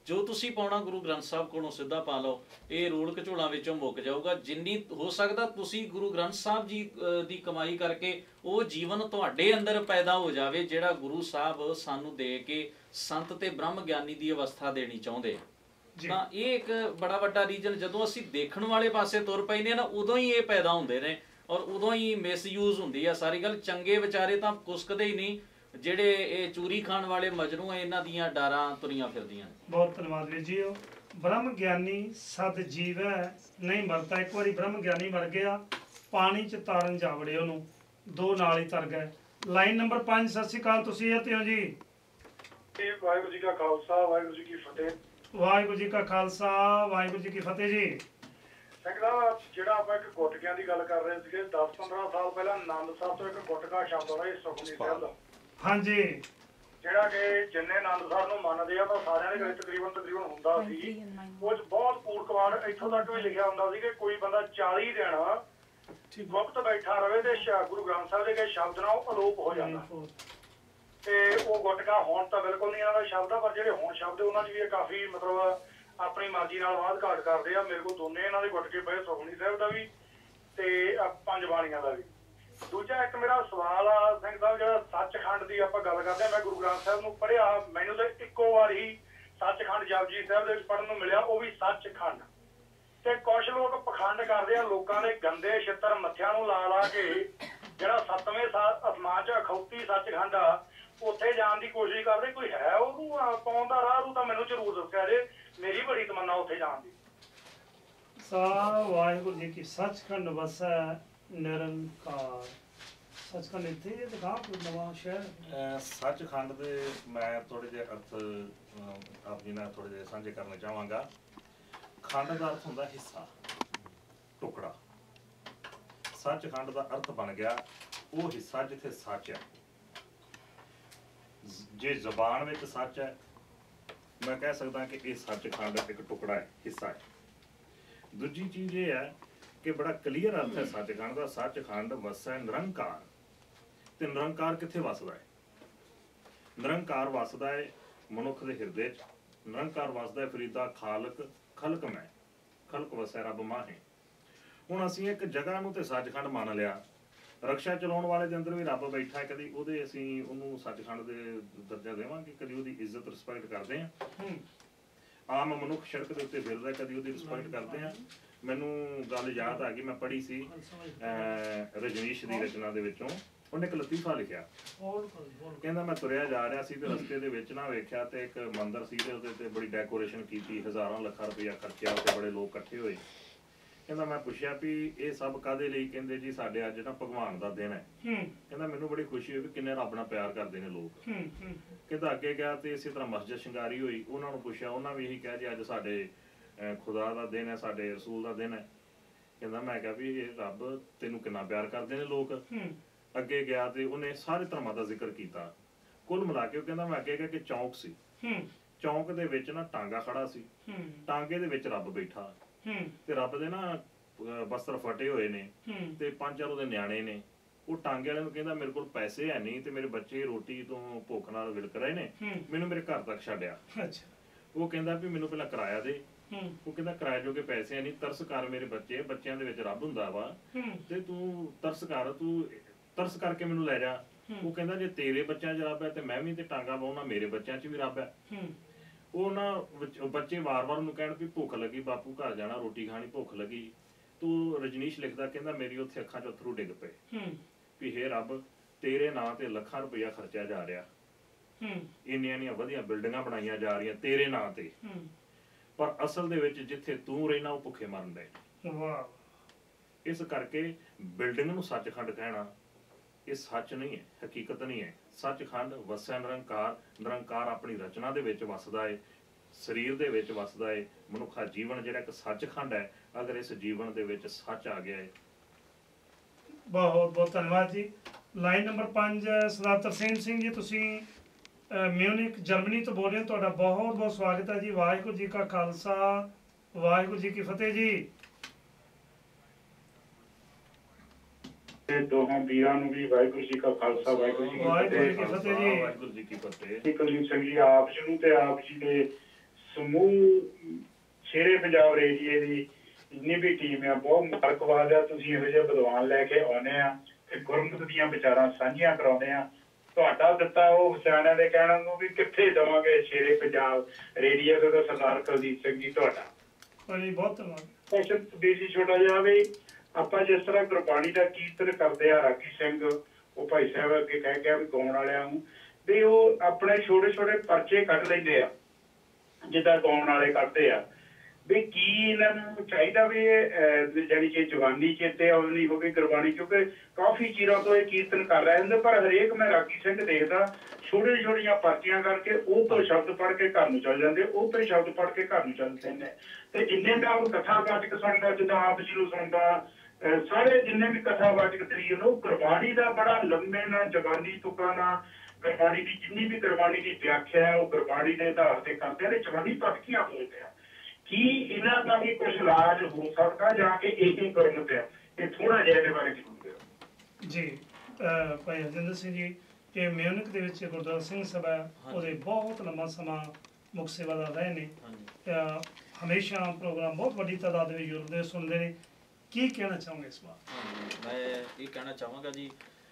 ਜੋ ਤੁਸੀਂ ਪਾਉਣਾ ਗੁਰੂ ਗ੍ਰੰਥ ਸਾਹਿਬ ਕੋਲੋਂ ਸਿੱਧਾ ਪਾ ਲਓ, ਇਹ ਰੂਲ ਘਚੋਲਾਂ ਵਿੱਚੋਂ ਮੁੱਕ ਜਾਊਗਾ। ਜਿੰਨੀ ਹੋ ਸਕਦਾ ਤੁਸੀਂ ਗੁਰੂ ਗ੍ਰੰਥ ਸਾਹਿਬ ਜੀ ਦੀ ਕਮਾਈ ਕਰਕੇ ਉਹ ਜੀਵਨ ਤੁਹਾਡੇ ਅੰਦਰ ਪੈਦਾ ਹੋ ਜਾਵੇ ਜਿਹੜਾ ਗੁਰੂ ਸਾਹਿਬ ਸਾਨੂੰ ਦੇ ਕੇ ਸੰਤ ਤੇ ਬ੍ਰਹਮ ਗਿਆਨੀ ਦੀ ਅਵਸਥਾ ਦੇਣੀ ਚਾਹੁੰਦੇ। ਤਾਂ ਇਹ ਇੱਕ ਬੜਾ ਵੱਡਾ ਰੀਜਨ, ਜਦੋਂ ਅਸੀਂ ਦੇਖਣ ਵਾਲੇ ਪਾਸੇ ਤੁਰ ਪੈਂਦੇ ਨਾ ਉਦੋਂ ਹੀ ਇਹ ਪੈਦਾ ਹੁੰਦੇ ਨੇ ਔਰ ਉਦੋਂ ਹੀ ਮਿਸਯੂਜ਼ ਹੁੰਦੀ ਆ ਸਾਰੀ ਗੱਲ। ਚੰਗੇ ਵਿਚਾਰੇ ਤਾਂ ਕੁਸਕਦੇ ਹੀ ਨਹੀਂ, ਜਿਹੜੇ ਇਹ ਚੂਰੀ ਖਾਣ ਵਾਲੇ ਮਜਨੂ ਆ ਇਹਨਾਂ ਦੀਆਂ ਡਾਰਾਂ ਤੁਰੀਆਂ ਫਿਰਦੀਆਂ। ਬਹੁਤ ਧੰਨਵਾਦ ਵੀਰ ਜੀ। ਬ੍ਰਹਮ ਗਿਆਨੀ ਸਦ ਜੀਵੈ ਨਹੀਂ ਮਰਦਾ। ਇੱਕ ਵਾਰੀ ਬ੍ਰਹਮ ਗਿਆਨੀ ਮਰ ਗਿਆ, ਪਾਣੀ ਚ ਤਾਰਨ ਜਾਵੜੇ ਉਹਨੂੰ, ਦੋ ਨਾਲ ਹੀ ਤਰ ਗਏ। ਲਾਈਨ ਨੰਬਰ 5, ਸਤਿ ਸ਼੍ਰੀ ਅਕਾਲ, ਤੁਸੀਂ ਇੱਥੇ ਹੋ ਜੀ? ਵਾਹਿਗੁਰੂ ਜੀ ਕਾ ਖਾਲਸਾ, ਵਾਹਿਗੁਰੂ ਜੀ ਕੀ ਫਤਿਹ। ਵਾਹਿਗੁਰੂ ਜੀ ਕਾ ਖਾਲਸਾ, ਵਾਹਿਗੁਰੂ ਜੀ ਕੀ ਫਤਿਹ ਜੀ। ਸਿੰਘ ਸਾਹਿਬ, ਜਿਹੜਾ ਆਪਾਂ ਇੱਕ ਗੁਟਕਿਆਂ ਦੀ ਗੱਲ ਕਰ ਰਹੇ ਸੀਗੇ, 10-15 ਸਾਲ ਪਹਿਲਾਂ ਆਨੰਦ ਸਾਹਿਬ ਤੋਂ ਇੱਕ ਗੁਟਕਾ ਸ਼ਬਦ ਆਇਆ ਸੀ ਸੁਖਮਨੀ ਸਾਹਿਬ ਦਾ। ਹਾਂਜੀ। ਜਿਹੜਾ ਕਿ ਜਿੰਨੇ ਆਨੰਦ ਸਾਹਿਬ ਨੂੰ ਮੰਨਦੇ ਆ ਤਾਂ ਸਾਰਿਆਂ ਦੇ ਘਰੇ ਤਕਰੀਬਨ ਹੁੰਦਾ ਸੀ। ਉਹ 'ਚ ਬਹੁਤ ਕੂੜ-ਕਵਾੜ ਇੱਥੋਂ ਤੱਕ ਵੀ ਲਿਖਿਆ ਹੁੰਦਾ ਸੀ ਕਿ ਕੋਈ ਬੰਦਾ 40 ਦਿਨ ਗੁਪਤ ਬੈਠਾ ਰਵੇ ਤੇ ਗੁਰੂ ਗ੍ਰੰਥ ਸਾਹਿਬ ਦੇ ਸ਼ਬਦ ਨਾਲ ਉਹ ਅਲੋਪ ਹੋ ਜਾਂਦਾ। ਤੇ ਉਹ ਗੁਟਕਾ ਹੁਣ ਤਾਂ ਬਿਲਕੁਲ ਨਹੀਂ ਇਹਨਾਂ ਦਾ ਸ਼ਬਦ ਆ, ਪਰ ਜਿਹੜੇ ਹੁਣ ਸ਼ਬਦ ਉਹਨਾਂ 'ਚ ਵੀ ਕਾਫੀ ਮਤਲਬ ਆਪਣੀ ਮਰਜ਼ੀ ਨਾਲ ਵਾਧ ਘਾਟ ਕਰਦੇ ਆ। ਮੇਰੇ ਕੋਲ ਦੋਨੇ ਇਹਨਾਂ ਦੇ ਗੁਟਕੇ ਪਏ, ਸੁਖਮਨੀ ਸਾਹਿਬ ਦਾ ਵੀ ਤੇ ਪੰਜ ਬਾਣੀਆਂ ਦਾ ਵੀ। ਦੂਜਾ ਇੱਕ ਮੇਰਾ ਸਵਾਲ ਆ ਸਿੰਘ ਸਾਹਿਬ, ਜਿਹੜਾ ਸੱਚਖੰਡ ਦੀ ਆਪਾਂ ਗੱਲ ਕਰਦੇ ਆ, ਮੈਂ ਗੁਰੂ ਗ੍ਰੰਥ ਸਾਹਿਬ ਨੂੰ ਪੜ੍ਹਿਆ, ਮੈਨੂੰ ਤਾਂ ਇੱਕੋ ਵਾਰ ਹੀ ਸੱਚਖੰਡ ਜਪਜੀ ਸਾਹਿਬ ਦੇ ਵਿੱਚ ਪੜ੍ਹਨ ਨੂੰ ਮਿਲਿਆ, ਉਹ ਵੀ ਸੱਚਖੰਡ। ਤੇ ਕੁਝ ਲੋਕ ਪਖੰਡ ਕਰਦੇ ਆ, ਲੋਕਾਂ ਦੇ ਗੰਦੇ ਛਿੱਤਰ ਮੱਥਿਆਂ ਨੂੰ ਲਾ ਲਾ ਕੇ ਜਿਹੜਾ 7ਵੇਂ ਅਸਮਾਨ 'ਚ ਅਖੌਤੀ ਸੱਚਖੰਡ ਆ ਉੱਥੇ ਜਾਣ ਦੀ ਕੋਸ਼ਿਸ਼ ਕਰਦੇ। ਕੋਈ ਹੈ ਉਹਨੂੰ ਪਾਉਣ ਦਾ ਰਾਹ ਨੂੰ ਤਾਂ ਮੈਨੂੰ ਜ਼ਰੂਰ ਦੱਸਿਆ ਜੇ, ਮੇਰੀ ਬੜੀ ਤਮੰਨਾ ਉੱਥੇ ਜਾਣ ਦੀ। ਵਾਹਿਗੁਰੂ ਜੀ ਕੀ ਸੱਚਖੰਡ ਵਸੈ ਨਿਰੰਕਾਰ। ਸੱਚਖੰਡ ਇੱਥੇ ਇਹ ਦਿਖਾ ਕੋਈ ਨਵਾਂ ਸ਼ਹਿਰ। ਸੱਚਖੰਡ ਦੇ ਮੈਂ ਥੋੜੇ ਜਿਹੇ ਅਰਥ ਆਪ ਜੀ ਨਾਲ ਥੋੜੇ ਜਿਹੇ ਸਾਂਝੇ ਕਰਨਾ ਚਾਹਾਂਗਾ। ਖੰਡ ਦਾ ਅਰਥ ਹੁੰਦਾ ਹਿੱਸਾ, ਟੁਕੜਾ। ਸੱਚਖੰਡ ਦਾ ਅਰਥ ਬਣ ਗਿਆ ਉਹ ਹਿੱਸਾ ਜਿੱਥੇ ਸੱਚ ਹੈ। ਜੇ ਜ਼ਬਾਨ ਵਿੱਚ ਸੱਚ ਹੈ, ਮੈਂ ਕਹਿ ਸਕਦਾ ਕਿ ਇਹ ਸੱਚਖੰਡ ਇੱਕ ਟੁਕੜਾ ਹੈ, ਹਿੱਸਾ ਹੈ। ਦੂਜੀ ਚੀਜ਼ ਇਹ ਹੈ ਕਿ ਬੜਾ ਕਲੀਅਰ ਅਰਥ ਹੈ ਸੱਚਖੰਡ ਦਾ। ਸੱਚਖੰਡ ਵਸੈ ਨਿਰੰਕਾਰ। ਤੇ ਨਿਰੰਕਾਰ ਕਿੱਥੇ ਵਸਦਾ ਹੈ? ਨਿਰੰਕਾਰ ਵਸਦਾ ਹੈ ਮਨੁੱਖ ਦੇ ਹਿਰਦੇ 'ਚ। ਨਿਰੰਕਾਰ ਵਸਦਾ ਹੈ ਫਰੀਦਾ ਖਾਲਕ ਖਲਕ ਮੈਂ, ਖਲਕ ਵਸੈ ਰੱਬ ਮਾਹੇ। ਹੁਣ ਅਸੀਂ ਇੱਕ ਜਗ੍ਹਾ ਨੂੰ ਤੇ ਸੱਚਖੰਡ ਮੰਨ ਲਿਆ, ਰਕਸ਼ਾ ਚਲਾਉਣ ਵਾਲੇ ਦੇ ਅੰਦਰ ਵੀ ਰੱਬ ਬੈਠਾ ਹੈ, ਕਦੀ ਉਹਦੇ ਅਸੀਂ ਉਹਨੂੰ ਸੱਚਖੰਡ ਦੇ ਦਰਜਾ ਦੇਵਾਂਗੇ, ਕਦੀ ਉਹਦੀ ਇੱਜ਼ਤ ਰਿਸਪੈਕਟ ਕਰਦੇ ਹਾਂ। ਆਮ ਮਨੁੱਖ ਸੜਕ ਦੇ ਉੱਤੇ ਫਿਰਦਾ, ਕਦੀ ਉਹਦੀ ਰਿਸਪੈਕਟ ਕਰਦੇ ਹਾਂ। ਮੈਨੂੰ ਗੱਲ ਯਾਦ ਆ ਗਈ, ਮੈਂ ਪੜ੍ਹੀ ਸੀ ਰਜਨੀਸ਼ ਦੀ ਰਚਨਾ ਦੇ ਵਿੱਚੋਂ, ਉਹਨੇ ਇੱਕ ਲਤੀਫਾ ਲਿਖਿਆ। ਕਹਿੰਦਾ ਮੈਂ ਤੁਰਿਆ ਜਾ ਰਿਹਾ ਸੀ ਤੇ ਰਸਤੇ ਦੇ ਵਿੱਚ ਨਾ ਵੇਖਿਆ ਤੇ ਇੱਕ ਮੰਦਿਰ ਸੀ ਤੇ ਉਹਦੇ ਤੇ ਬੜੀ ਡੈਕੋਰੇਸ਼ਨ ਕੀਤੀ, ਹਜ਼ਾਰਾਂ ਲੱਖਾਂ ਰੁਪਇਆ ਖਰਚਿਆ, ਉੱਤੇ ਬੜੇ ਲੋਕ ਇਕੱਠੇ ਹੋਏ। ਕਹਿੰਦਾ ਮੈਂ ਪੁੱਛਿਆ ਵੀ ਇਹ ਸਭ ਕਾਹਦੇ ਲਈ? ਕਹਿੰਦੇ ਜੀ ਸਾਡੇ ਅੱਜ ਨਾ ਭਗਵਾਨ ਦਾ ਦਿਨ ਹੈ। ਕਹਿੰਦਾ ਮੈਨੂੰ ਬੜੀ ਖੁਸ਼ੀ ਹੋਈ ਵੀ ਕਿੰਨੇ ਰੱਬ ਨਾਲ ਪਿਆਰ ਕਰਦੇ ਨੇ ਲੋਕ। ਕਹਿੰਦਾ ਅੱਗੇ ਗਿਆ ਤੇ ਇਸੇ ਤਰ੍ਹਾਂ ਮਸਜਿਦ ਸ਼ਿੰਗਾਰੀ ਹੋਈ, ਉਹਨਾਂ ਨੂੰ ਪੁੱਛਿਆ, ਉਹਨਾਂ ਵੀ ਇਹੀ ਕਿਹਾ ਜੀ ਅੱਜ ਸਾਡੇ ਖੁਦਾ ਦਾ ਦਿਨ ਹੈ, ਸਾਡੇ ਰਸੂਲ ਦਾ ਦਿਨ ਹੈ। ਕਹਿੰਦਾ ਮੈਂ ਕਿਹਾ ਵੀ ਇਹ ਰੱਬ ਤੈਨੂੰ ਕਿੰਨਾ ਪਿਆਰ ਕਰਦੇ ਨੇ ਲੋਕ। ਅੱਗੇ ਗਿਆ ਤੇ ਉਹਨੇ ਸਾਰੇ ਧਰਮਾਂ ਦਾ ਜ਼ਿਕਰ ਕੀਤਾ। ਕੁੱਲ ਮਿਲਾ ਕੇ ਉਹ ਕਹਿੰਦਾ ਮੈਂ ਅੱਗੇ ਗਿਆ ਕਿ ਚੌਂਕ ਸੀ, ਚੌਂਕ ਦੇ ਵਿੱਚ ਨਾ ਟਾਂਗਾ ਖੜਾ ਸੀ, ਟਾਂਗੇ ਦੇ ਵਿੱਚ ਰੱਬ ਬੈਠਾ ਤੇ ਰੱਬ ਦੇ ਨਾ ਵਸਤਰ ਫਟੇ ਹੋਏ ਨੇ ਤੇ 5-4 ਉਹਦੇ ਨਿਆਣੇ ਨੇ। ਉਹ ਟਾਂਗੇ ਵਾਲੇ ਨੂੰ ਕਹਿੰਦਾ ਮੇਰੇ ਕੋਲ ਪੈਸੇ ਹੈ ਨਹੀਂ ਤੇ ਮੇਰੇ ਬੱਚੇ ਰੋਟੀ ਤੋਂ ਭੁੱਖ ਨਾਲ ਵਿਲਕ ਰਹੇ ਨੇ, ਮੈਨੂੰ ਮੇਰੇ ਘਰ ਤੱਕ ਛੱਡਿਆ। ਉਹ ਕਹਿੰਦਾ ਵੀ ਮੈਨੂੰ ਪਹਿਲਾਂ ਕਿਰਾਇਆ ਦੇ। ਉਹ ਕਹਿੰਦਾ ਕਿਰਾਏ ਜੋਗੇ ਪੈਸੇ ਨਹੀਂ, ਤਰਸ ਕਰ ਮੇਰੇ ਬੱਚੇ, ਬੱਚਿਆਂ ਦੇ ਵਿੱਚ ਰੱਬ ਹੁੰਦਾ ਵਾ ਤੇ ਤੂੰ ਤਰਸ ਕਰ, ਤੂੰ ਤਰਸ ਕਰਕੇ ਮੈਨੂੰ ਲੈ ਜਾ। ਉਹ ਕਹਿੰਦਾ ਜੇ ਤੇਰੇ ਬੱਚਿਆਂ 'ਚ ਰੱਬ ਹੈ ਤੇ ਮੈਂ ਵੀ ਤੇ ਟਾਂਗਾ ਪਾਉਣਾ, ਮੇਰੇ ਬੱਚਿਆਂ 'ਚ ਵੀ ਰੱਬ ਹੈ। ਉਹ ਨਾ ਬੱਚੇ ਵਾਰ-ਵਾਰ ਉਹਨੂੰ ਕਹਿਣ ਵੀ ਭੁੱਖ ਲੱਗੀ ਬਾਪੂ, ਘਰ ਜਾਣਾ, ਰੋਟੀ ਖਾਣੀ, ਭੁੱਖ ਲੱਗੀ। ਤੂੰ ਰਜਨੀਸ਼ ਲਿਖਦਾ ਕਹਿੰਦਾ ਮੇਰੀ ਉੱਥੇ ਅੱਖਾਂ 'ਚ ਅਥਰੂ ਡਿੱਗ ਪਏ ਵੀ ਹੇ ਰੱਬ ਤੇਰੇ ਨਾਂ ਤੇ ਲੱਖਾਂ ਰੁਪਇਆ ਖਰਚਿਆ ਜਾ ਰਿਹਾ, ਇੰਨੀਆਂ ਵਧੀਆ ਬਿਲਡਿੰਗਾਂ ਬਣਾਈਆਂ ਜਾ ਰਹੀਆਂ ਤੇਰੇ ਨਾਂ ਤੇ, ਪਰ ਅਸਲ ਦੇ ਵਿੱਚ ਜਿੱਥੇ ਤੂੰ ਰਹਿਣਾ ਉਹ ਭੁੱਖੇ ਮਰਨ ਦੇ। ਇਸ ਕਰਕੇ ਬਿਲਡਿੰਗ ਨੂੰ ਸੱਚਖੰਡ ਕਹਿਣਾ ਇਹ ਸੱਚ ਨਹੀਂ ਹੈ, ਹਕੀਕਤ ਨਹੀਂ ਹੈ। ਸੱਚਖੰਡ ਵਸੈ ਨਿਰੰਕਾਰ। ਨਿਰੰਕਾਰ ਆਪਣੀ ਰਚਨਾ ਦੇ ਵਿੱਚ ਵਸਦਾ ਹੈ, ਸਰੀਰ ਦੇ ਵਿੱਚ ਵਸਦਾ ਹੈ। ਮਨੁੱਖਾ ਜੀਵਨ ਜਿਹੜਾ ਇੱਕ ਸੱਚਖੰਡ ਹੈ, ਅਗਰ ਇਸ ਜੀਵਨ ਦੇ ਵਿੱਚ ਸੱਚ ਆ ਗਿਆ ਹੈ। ਬਹੁਤ ਬਹੁਤ ਧੰਨਵਾਦ ਜੀ। ਲਾਈਨ ਨੰਬਰ 5 ਸਰਦਾਰ ਤਰਸੇਮ ਸਿੰਘ ਜੀ, ਤੁਸੀਂ ਮਿਊਨਿਕ ਜਰਮਨੀ ਤੋਂ ਬੋਲ ਰਹੇ ਹੋ, ਤੁਹਾਡਾ ਬਹੁਤ ਬਹੁਤ ਸਵਾਗਤ ਹੈ ਜੀ। ਵਾਹਿਗੁਰੂ ਜੀ ਕਾ ਖਾਲਸਾ, ਵਾਹਿਗੁਰੂ ਜੀ ਕੀ ਫਤਿਹ ਜੀ। ਦੋਹਾਂ ਵੀਰਾਂ ਨੂੰ ਵੀ ਵਾਹਿਗੁਰੂ ਜੀ ਕਾ ਖਾਲਸਾ, ਵਾਹਿਗੁਰੂ ਜੀ ਕੀ ਫਤਿਹ। ਵਾਹਿਗੁਰੂ ਜੀ ਕੀ ਫਤਿਹ ਜੀ। ਵਾਹਿਗੁਰੂ ਜੀ ਕੀ ਫਤਿਹ। ਕੁਲਦੀਪ ਸਿੰਘ ਜੀ, ਆਪ ਜੀ ਨੂੰ ਤੇ ਆਪ ਜੀ ਦੇ ਸਮੂਹ ਸ਼ੇਰੇ ਪੰਜਾਬ ਰੇਡੀਏ ਦੀ ਜਿੰਨੀ ਵੀ ਟੀਮ ਆ ਬਹੁਤ ਮੁਬਾਰਕਬਾਦ ਆ। ਤੁਸੀਂ ਇਹੋ ਜਿਹੇ ਵਿਦਵਾਨ ਲੈ ਕੇ ਆਉਂਦੇ ਆ ਤੇ ਗੁਰਮਤਿ ਦੀਆਂ ਵਿਚਾਰਾਂ ਸਾਂਝੀਆਂ ਕਰਾਉਂਦੇ ਆ। ਤੁਹਾਡਾ ਦਿੱਤਾ ਉਹ ਸਿਆਣਿਆਂ ਦੇ ਕਹਿਣ ਨੂੰ ਵੀ ਕਿੱਥੇ ਦੇਵਾਂਗੇ ਸ਼ੇਰੇ ਪੰਜਾਬ ਰੇਡੀਓ ਤੇ ਤਾਂ ਸਰਦਾਰ ਕੁਲਦੀਪ ਸਿੰਘ ਜੀ ਤੁਹਾਡਾ ਬਹੁਤ ਧੰਨਵਾਦ। ਕੁਐਸਚਨ ਵੀਰ ਜੀ ਛੋਟਾ ਜਿਹਾ ਵੀ ਆਪਾਂ ਜਿਸ ਤਰ੍ਹਾਂ ਗੁਰਬਾਣੀ ਦਾ ਕੀਰਤਨ ਕਰਦੇ ਆ, ਰਾਗੀ ਸਿੰਘ ਉਹ ਭਾਈ ਸਾਹਿਬ ਅੱਗੇ ਕਹਿ ਗਿਆ ਵੀ ਗਾਉਣ ਵਾਲਿਆਂ ਨੂੰ ਵੀ ਉਹ ਆਪਣੇ ਛੋਟੇ ਛੋਟੇ ਪਰਚੇ ਕੱਢ ਲੈਂਦੇ ਆ ਜਿੱਦਾਂ ਗਾਉਣ ਵਾਲੇ ਕੱਢਦੇ ਆ ਵੀ ਕੀ ਇਹਨਾਂ ਨੂੰ ਚਾਹੀਦਾ ਵੀ ਜਿਹੜੀ ਕਿ ਜਵਾਨੀ ਚੇਤੇ ਆਉਣੀ ਹੋਵੇ ਗੁਰਬਾਣੀ, ਕਿਉਂਕਿ ਕਾਫੀ ਚਿਰਾਂ ਤੋਂ ਇਹ ਕੀਰਤਨ ਕਰ ਰਹੇ ਹੁੰਦੇ ਪਰ ਹਰੇਕ ਮੈਂ ਰਾਗੀ ਸਿੰਘ ਦੇਖਦਾ ਛੋਟੇ ਛੋਟੀਆਂ ਪਰਚੀਆਂ ਕਰਕੇ ਉਹ ਤੋਂ ਸ਼ਬਦ ਪੜ੍ਹ ਕੇ ਘਰ ਨੂੰ ਚੱਲ ਜਾਂਦੇ, ਉਹ ਤੋਂ ਸ਼ਬਦ ਪੜ੍ਹ ਕੇ ਘਰ ਨੂੰ ਚੱਲ ਜਾਂਦੇ ਤੇ ਜਿੰਨੇ ਦਾ ਉਹ ਕਥਾਵਾਚਕ ਸੁਣਦਾ ਜਿੱਦਾਂ ਆਪ ਜੀ ਨੂੰ ਸੁਣਦਾ ਸਾਰੇ ਜਿੰਨੇ ਵੀ ਕਥਾਵਾਚਕ ਤਰੀਕ ਨੂੰ ਗੁਰਬਾਣੀ ਦਾ ਬੜਾ ਲੰਮੇ ਨਾਲ ਜਵਾਨੀ ਤੁਕਾਂ ਨਾਲ ਗੁਰਬਾਣੀ ਦੀ ਜਿੰਨੀ ਵੀ ਗੁਰਬਾਣੀ ਦੀ ਵਿਆਖਿਆ ਹੈ ਉਹ ਗੁਰਬਾਣੀ ਦੇ ਆਧਾਰ ਤੇ ਕਰਦੇ ਨੇ, ਜਵਾਨੀ ਪਟਕੀਆਂ ਬੋਲਦੇ ਆ। ਕੀ ਇਹਨਾਂ ਦਾ ਵੀ ਕੁਝ ਇਲਾਜ ਹੋ ਸਕਦਾ ਜਾਂ ਕਿ ਇਹ ਕਰਨ ਪਿਆ? ਇਹ ਥੋੜਾ ਜਿਹਾ ਇਹਦੇ ਬਾਰੇ ਜ਼ਰੂਰ ਦਿਓ ਜੀ। ਭਾਈ ਹਰਜਿੰਦਰ ਸਿੰਘ ਜੀ ਕਿ ਮਿਊਨਿਕ ਦੇ ਵਿੱਚ ਗੁਰਦੁਆਰਾ ਸਿੰਘ ਸਭਾ ਉਹਦੇ ਬਹੁਤ ਲੰਮਾ ਸਮਾਂ ਮੁੱਖ ਸੇਵਾਦਾਰ ਰਹੇ ਨੇ, ਹਮੇਸ਼ਾ ਪ੍ਰੋਗਰਾਮ ਬਹੁਤ ਵੱਡੀ ਤਾਦਾਦ ਵਿੱਚ ਯੂਰਪ ਦੇ ਸੁਣਦੇ ਨੇ। ਕੀ ਕਹਿਣਾ ਚਾਹੋਗੇ ਇਸ ਵਾਰ? ਮੈਂ ਇਹ ਕਹਿਣਾ ਚਾਹਾਂਗਾ ਜੀ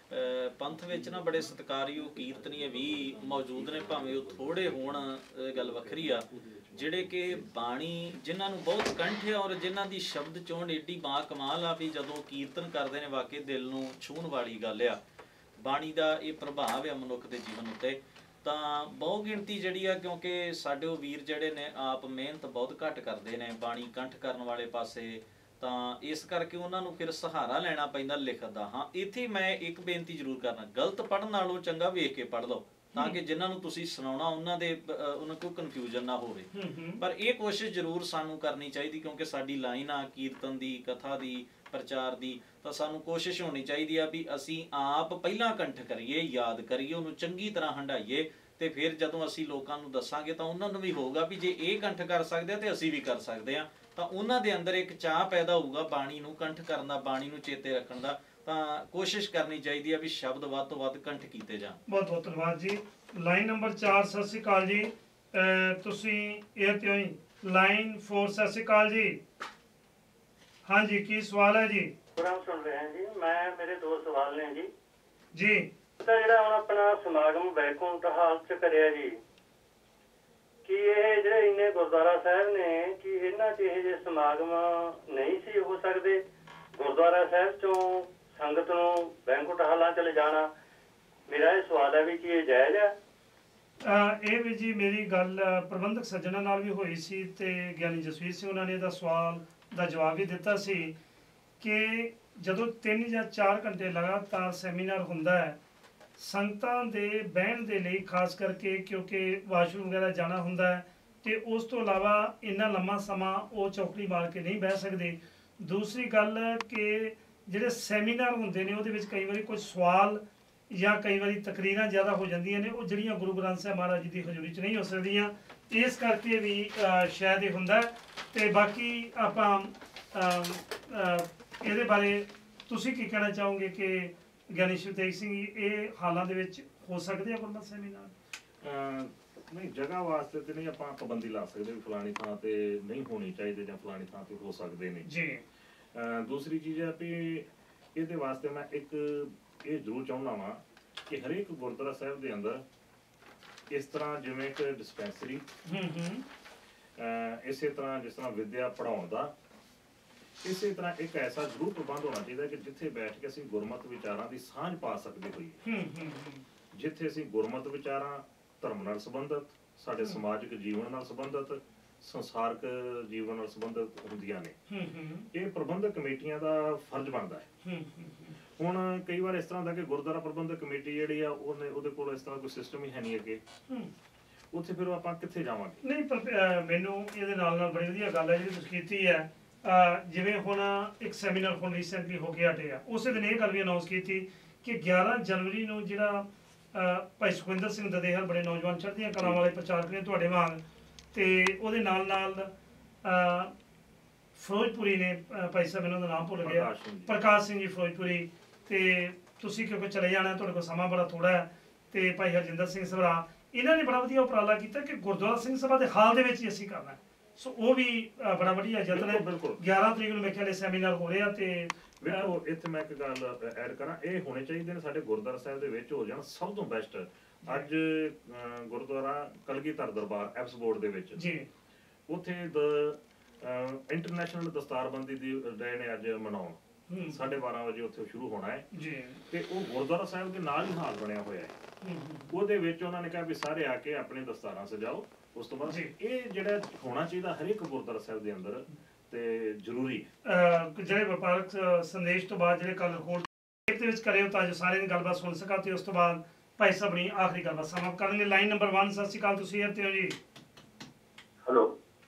ਪੰਥ ਵਿੱਚ ਨਾ ਬੜੇ ਸਤਿਕਾਰਯੋਗ ਕੀਰਤਨੀਏ ਵੀ ਮੌਜੂਦ ਨੇ, ਭਾਵੇਂ ਉਹ ਥੋੜੇ ਹੋਣ ਗੱਲ ਵੱਖਰੀ ਆ, ਜਿਹੜੇ ਕਿ ਬਾਣੀ ਜਿਨ੍ਹਾਂ ਨੂੰ ਬਹੁਤ ਕੰਠ ਹੈ ਔਰ ਜਿਨ੍ਹਾਂ ਦੀ ਸ਼ਬਦ ਚੋਣ ਏਡੀ ਬਾ ਕਮਾਲ ਆ ਵੀ ਜਦੋਂ ਕੀਰਤਨ ਕਰਦੇ ਨੇ ਵਾਕਈ ਦਿਲ ਨੂੰ ਛੂਹਣ ਵਾਲੀ ਗੱਲ ਆ। ਬਾਣੀ ਦਾ ਇਹ ਪ੍ਰਭਾਵ ਆ ਮਨੁੱਖ ਦੇ ਜੀਵਨ ਉੱਤੇ ਤਾਂ ਬਹੁ ਗਿਣਤੀ ਜਿਹੜੀ ਆ, ਕਿਉਂਕਿ ਸਾਡੇ ਉਹ ਵੀਰ ਜਿਹੜੇ ਨੇ ਆਪ ਮਿਹਨਤ ਬਹੁਤ ਘੱਟ ਕਰਦੇ ਨੇ ਬਾਣੀ ਕੰਠ ਕਰਨ ਵਾਲੇ ਪਾਸੇ, ਤਾਂ ਇਸ ਕਰਕੇ ਉਹਨਾਂ ਨੂੰ ਫਿਰ ਸਹਾਰਾ ਲੈਣਾ ਪੈਂਦਾ ਲਿਖਤ ਦਾ। ਹਾਂ ਇੱਥੇ ਮੈਂ ਇੱਕ ਬੇਨਤੀ ਜ਼ਰੂਰ ਕਰਨਾ, ਗਲਤ ਪੜ੍ਹਨ ਨਾਲੋਂ ਚੰਗਾ ਵੇਖ ਕੇ ਪੜ੍ਹ ਲਓ ਤਾਂ ਕਿ ਜਿਨ੍ਹਾਂ ਨੂੰ ਤੁਸੀਂ ਸੁਣਾਉਣਾ ਉਹਨਾਂ ਕੋਈ ਕਨਫਿਊਜ਼ਨ ਨਾ ਹੋਵੇ। ਪਰ ਇਹ ਕੋਸ਼ਿਸ਼ ਜ਼ਰੂਰ ਸਾਨੂੰ ਕਰਨੀ ਚਾਹੀਦੀ ਕਿਉਂਕਿ ਸਾਡੀ ਲਾਈਨ ਆ ਕੀਰਤਨ ਦੀ, ਕਥਾ ਦੀ, ਪ੍ਰਚਾਰ ਦੀ, ਤਾਂ ਸਾਨੂੰ ਕੋਸ਼ਿਸ਼ ਹੋਣੀ ਚਾਹੀਦੀ ਆ ਵੀ ਅਸੀਂ ਆਪ ਪਹਿਲਾਂ ਕੰਠ ਕਰੀਏ, ਯਾਦ ਕਰੀਏ, ਉਹਨੂੰ ਚੰਗੀ ਤਰ੍ਹਾਂ ਹੰਢਾਈਏ ਤੇ ਫਿਰ ਜਦੋਂ ਅਸੀਂ ਲੋਕਾਂ ਨੂੰ ਦੱਸਾਂਗੇ ਤਾਂ ਉਹਨਾਂ ਨੂੰ ਵੀ ਹੋਊਗਾ ਵੀ ਜੇ ਇਹ ਕੰਠ ਕਰ ਸਕਦੇ ਆ ਤੇ ਅਸੀਂ ਵੀ ਕਰ ਸਕਦੇ ਆ, ਤਾਂ ਉਹਨਾਂ ਦੇ ਅੰਦਰ ਇੱਕ ਚਾਹ ਪੈਦਾ ਹੋਊਗਾ ਬਾਣੀ ਨੂੰ ਕੰਠ ਕਰਨ ਦਾ, ਬਾਣੀ ਨੂੰ ਚੇਤੇ ਰੱਖਣ ਦਾ। ਤਾਂ ਕੋਸ਼ਿਸ਼ ਕਰਨੀ ਚਾਹੀਦੀ ਆ ਵੀ ਸ਼ਬਦ ਵੱਧ ਤੋਂ ਵੱਧ ਕੰਠ ਕੀਤੇ ਜਾਣ। ਬਹੁਤ ਬਹੁਤ ਧੰਨਵਾਦ ਜੀ। ਲਾਈਨ ਨੰਬਰ 4 ਸਤਿ ਸ਼੍ਰੀ ਅਕਾਲ ਜੀ, ਤੁਸੀਂ ਇਹ ਤੇ ਹੋਈ ਲਾਈਨ 4 ਸਤਿ ਸ਼੍ਰੀ ਅਕਾਲ ਜੀ। ਹਾਂਜੀ ਕੀ ਸਵਾਲ ਹੈ ਜੀ? ਪ੍ਰੋਗਰਾਮ ਸੁਣ ਰਹੇ ਹਾਂ ਜੀ, ਮੈਂ ਮੇਰੇ ਦੋ ਸਵਾਲ ਨੇ ਜੀ। ਜੀ ਤਾਂ ਜਿਹੜਾ ਹੁਣ ਆਪਣਾ ਸਮਾਗਮ ਵੈਕੁੰਠ ਹਾਲ ਚ ਕਰਿਆ ਜੀ, ਕਿ ਇਹ ਜਿਹੜੇ ਇੰਨੇ ਗੁਰਦੁਆਰਾ ਸਾਹਿਬ ਨੇ ਕਿ ਇਹਨਾਂ 'ਚ ਇਹ ਜਿਹੇ ਸਮਾਗਮ ਨਹੀਂ ਸੀ ਹੋ ਸਕਦੇ? ਗੁਰਦੁਆਰਾ ਸਾਹਿਬ ਚੋਂ ਸੰਗਤ ਨੂੰ ਵੈਕੁੰਠ ਹਾਲਾਂ 'ਚ ਲਿਜਾਣਾ, ਮੇਰਾ ਇਹ ਸਵਾਲ ਹੈ ਵੀ ਕੀ ਇਹ ਜਾਇਜ਼ ਹੈ? ਇਹ ਵੀ ਜੀ ਮੇਰੀ ਗੱਲ ਪ੍ਰਬੰਧਕ ਸੱਜਣਾ ਨਾਲ ਵੀ ਹੋਈ ਸੀ ਤੇ ਗਿਆਨੀ ਜਸਵੀਰ ਸਿੰਘ ਉਹਨਾਂ ਨੇ ਇਹਦਾ ਸਵਾਲ ਦਾ ਜਵਾਬ ਵੀ ਦਿੱਤਾ ਸੀ ਕਿ ਜਦੋਂ 3 ਜਾਂ 4 ਘੰਟੇ ਲਗਾਤਾਰ ਸੈਮੀਨਾਰ ਹੁੰਦਾ ਹੈ ਸੰਗਤਾਂ ਦੇ ਬਹਿਣ ਦੇ ਲਈ, ਖਾਸ ਕਰਕੇ ਕਿਉਂਕਿ ਵਾਸ਼ਰੂਮ ਵਗੈਰਾ ਜਾਣਾ ਹੁੰਦਾ ਹੈ ਤੇ ਉਸ ਤੋਂ ਇਲਾਵਾ ਇੰਨਾ ਲੰਮਾ ਸਮਾਂ ਉਹ ਚੌਕੜੀ ਮਾਰ ਕੇ ਨਹੀਂ ਬਹਿ ਸਕਦੇ। ਦੂਸਰੀ ਗੱਲ ਕਿ ਜਿਹੜੇ ਸੈਮੀਨਾਰ ਹੁੰਦੇ ਨੇ ਉਹਦੇ ਵਿੱਚ ਕਈ ਵਾਰੀ ਕੁਝ ਸਵਾਲ ਜਾਂ ਕਈ ਵਾਰੀ ਤਕਰੀਰਾਂ ਜ਼ਿਆਦਾ ਹੋ ਜਾਂਦੀਆਂ ਨੇ, ਉਹ ਜਿਹੜੀਆਂ ਗੁਰੂ ਗ੍ਰੰਥ ਸਾਹਿਬ ਮਹਾਰਾਜ ਜੀ ਦੀ ਹਜ਼ੂਰੀ 'ਚ ਨਹੀਂ ਹੋ ਸਕਦੀਆਂ, ਇਸ ਕਰਕੇ ਵੀ ਸ਼ਾਇਦ ਇਹ ਹੁੰਦਾ। ਤੇ ਬਾਕੀ ਆਪਾਂ ਇਹਦੇ ਬਾਰੇ ਤੁਸੀਂ ਕੀ ਕਹਿਣਾ ਚਾਹੋਗੇ ਕਿ ਗਿਆਨੀ ਸ਼ਿਵਤੇਜ ਸਿੰਘ ਇਹ ਹਾਲਾਂ ਦੇ ਵਿੱਚ ਹੋ ਸਕਦੇ ਆ ਗੁਰਮਤਿ ਸੈਮੀਨਾਰ? ਨਹੀਂ, ਜਗ੍ਹਾ ਵਾਸਤੇ ਤੇ ਨਹੀਂ ਆਪਾਂ ਪਾਬੰਦੀ ਲਾ ਸਕਦੇ ਵੀ ਫਲਾਣੀ ਥਾਂ ਤੇ ਨਹੀਂ ਹੋਣੀ ਚਾਹੀਦੀ ਜਾਂ ਫਲਾਣੀ ਥਾਂ ਤੇ ਹੋ ਸਕਦੇ ਨੇ ਜੀ। ਦੂਸਰੀ ਚੀਜ਼ ਹੈ ਵੀ ਇਹਦੇ ਵਾਸਤੇ ਮੈਂ ਇੱਕ ਇਹ ਜ਼ਰੂਰ ਚਾਹੁੰਦਾ ਵਾਂ ਕਿ ਹਰੇਕ ਗੁਰਦੁਆਰਾ ਸਾਹਿਬ ਦੇ ਅੰਦਰ ਇਸ ਤਰ੍ਹਾਂ ਜਿਵੇਂ ਕਿ ਡਿਸਪੈਂਸਰੀ, ਇਸੇ ਤਰ੍ਹਾਂ ਜਿਸ ਤਰ੍ਹਾਂ ਵਿੱਦਿਆ ਪੜ੍ਹਾਉਣ ਦਾ, ਇਸੇ ਤਰ੍ਹਾਂ ਇੱਕ ਐਸਾ ਜ਼ਰੂਰ ਪ੍ਰਬੰਧ ਹੋਣਾ ਚਾਹੀਦਾ ਕਿ ਜਿੱਥੇ ਬੈਠ ਕੇ ਅਸੀਂ ਗੁਰਮਤਿ ਵਿਚਾਰਾਂ ਦੀ ਸਾਂਝ ਪਾ ਸਕਦੇ ਹੋਈਏ, ਜਿੱਥੇ ਅਸੀਂ ਗੁਰਮਤਿ ਵਿਚਾਰਾਂ ਧਰਮ ਨਾਲ ਸੰਬੰਧਿਤ, ਸਾਡੇ ਸਮਾਜਿਕ ਜੀਵਨ ਨਾਲ ਸੰਬੰਧਿਤ, ਸੰਸਾਰਕ ਜੀਵਨ ਨਾਲ ਸੰਬੰਧਿਤ ਹੁੰਦੀਆਂ ਨੇ। ਇਹ ਪ੍ਰਬੰਧਕ ਕਮੇਟੀਆਂ ਦਾ ਫਰਜ਼ ਬਣਦਾ ਹੈ। ਹੁਣ ਕਈ ਵਾਰ ਇਸ ਤਰ੍ਹਾਂ ਦਾ ਕਿ ਗੁਰਦੁਆਰਾ ਪ੍ਰਬੰਧਕ ਕਮੇਟੀ ਜਿਹੜੀ ਆ ਉਹਦੇ ਕੋਲ ਇਸ ਤਰ੍ਹਾਂ ਕੋਈ ਸਿਸਟਮ ਹੀ ਹੈ ਨਹੀਂ ਅੱਗੇ, ਉੱਥੇ ਫਿਰ ਆਪਾਂ ਕਿੱਥੇ ਜਾਵਾਂਗੇ? ਨਹੀਂ, ਪਰ ਮੈਨੂੰ ਇਹਦੇ ਨਾਲ ਬੜੀ ਵਧੀਆ ਗੱਲ ਹੈ ਜਿਹੜੀ ਤੁਸੀਂ ਕੀਤੀ ਹੈ। ਜਿਵੇਂ ਹੁਣ ਇੱਕ ਸੈਮੀਨਾਰ ਹੁਣ ਰੀਸੈਂਟਲੀ ਹੋ ਕੇ ਹਟੇ ਆ, ਉਸੇ ਦਿਨ ਇਹ ਗੱਲ ਵੀ ਅਨਾਉਂਸ ਕੀਤੀ ਕਿ 11 ਜਨਵਰੀ ਨੂੰ ਜਿਹੜਾ ਭਾਈ ਸੁਖਵਿੰਦਰ ਸਿੰਘ ਦਦੇਹਲ ਬੜੇ ਨੌਜਵਾਨ ਚੜ੍ਹਦੀਆਂ ਕਲਾਂ ਵਾਲੇ ਪ੍ਰਚਾਰਕ ਨੇ ਤੁਹਾਡੇ ਵਾਂਗ, ਤੇ ਉਹਦੇ ਨਾਲ ਨਾਲ ਫਿਰੋਜ਼ਪੁਰੀ ਨੇ ਭਾਈ ਸਾਹਿਬ ਇਹਨਾਂ ਦਾ ਨਾਮ ਭੁੱਲ ਗਿਆ, ਪ੍ਰਕਾਸ਼ ਸਿੰਘ ਜੀ ਫਿਰੋਜ਼ਪੁਰੀ, ਤੇ ਤੁਸੀਂ ਕਿਉਂਕਿ ਚਲੇ ਜਾਣਾ ਤੁਹਾਡੇ ਕੋਲ ਸਮਾਂ ਬੜਾ ਥੋੜਾ ਹੈ, ਤੇ ਭਾਈ ਹਰਜਿੰਦਰ ਸਿੰਘ ਸਭਰਾ, ਇਹਨਾਂ ਨੇ ਬੜਾ ਵਧੀਆ ਉਪਰਾਲਾ ਕੀਤਾ ਕਿ ਗੁਰਦੁਆਰਾ ਸਿੰਘ ਸਭਾ ਦੇ ਹਾਲ ਦੇ ਵਿੱਚ ਹੀ ਅਸੀਂ ਕਰਨਾ। ਸੋ ਉਹ ਵੀ ਬੜਾ ਵਧੀਆ ਯਤਨ ਹੈ। 11 ਤਰੀਕ ਨੂੰ ਮੇਰੇ ਖਿਆਲ ਸੈਮੀਨਾਰ ਹੋ ਰਿਹਾ। ਤੇ ਵੇਖੋ ਇੱਥੇ ਮੈਂ ਇੱਕ ਗੱਲ ਐਡ ਕਰਾਂ, ਇਹ ਹੋਣੇ ਚਾਹੀਦੇ ਨੇ ਸਾਡੇ ਗੁਰਦੁਆਰਾ ਸਾਹਿਬ ਦੇ ਵਿੱਚ ਹੋ ਜਾਣ ਸਭ ਤੋਂ ਬੈਸਟ। ਅੱਜ ਗੁਰਦੁਆਰਾ ਕਲਗੀਧਰ ਦਰਬਾਰ ਐਪਸ ਬੋਰਡ ਦੇ ਵਿੱਚ ਜੀ ਉੱਥੇ ਇੰਟਰਨੈਸ਼ਨਲ ਦਸਤਾਰਬੰਦੀ ਦੀ ਡੇ ਨੇ ਅੱਜ ਮਨਾਉਣ 12:30 ਵਜੇ ਉੱਥੇ ਸ਼ੁਰੂ ਹੋਣਾ ਹੈ ਜੀ। ਤੇ ਉਹ ਗੁਰਦੁਆਰਾ ਸਾਹਿਬ ਦੇ ਨਾਲ ਹੀ ਹਾਲ ਬਣਿਆ ਹੋਇਆ ਹੈ। ਉਹਦੇ ਵਿੱਚ ਉਹਨਾਂ ਨੇ ਕਿਹਾ ਵੀ ਸਾਰੇ ਆ ਕੇ ਆਪਣੇ ਦਸਤਾਰਾਂ ਸਜਾਓ। ਉਸ ਤੋਂ ਬਾਅਦ ਇਹ ਜਿਹੜਾ ਹੋਣਾ ਚਾਹੀਦਾ ਹਰੇਕ ਗੁਰਦੁਆਰਾ ਸਾਹਿਬ ਦੇ ਅੰਦਰ ਤੇ ਜ਼ਰੂਰੀ ਜਿਹੜੇ ਵਪਾਰਕ ਸੰਦੇਸ਼ ਤੋਂ ਬਾਅਦ ਜਿਹੜੇ ਕੱਲ ਰਿਕਾਰਡ ਦੇ ਵਿੱਚ ਕਰਿਓ ਤਾਂ ਜੋ ਸਾਰਿਆਂ ਦੀ ਗੱਲਬਾਤ ਸੁਣ ਸਕਾ। ਤੇ ਉਸ ਤੋਂ ਬਾਅਦ ਭਾਈ ਸਾਹਿਬ ਆਪਣੀ ਆਖਰੀ ਗੱਲਬਾਤ ਸਮਾਪਤ ਕਰਨਗੇ। Line number 1। ਸਤਿ ਸ਼੍ਰੀ ਅਕਾਲ, ਤੁਸੀਂ ਇੱਥੇ ਹੋ ਜੀ। ਹੈਲੋ,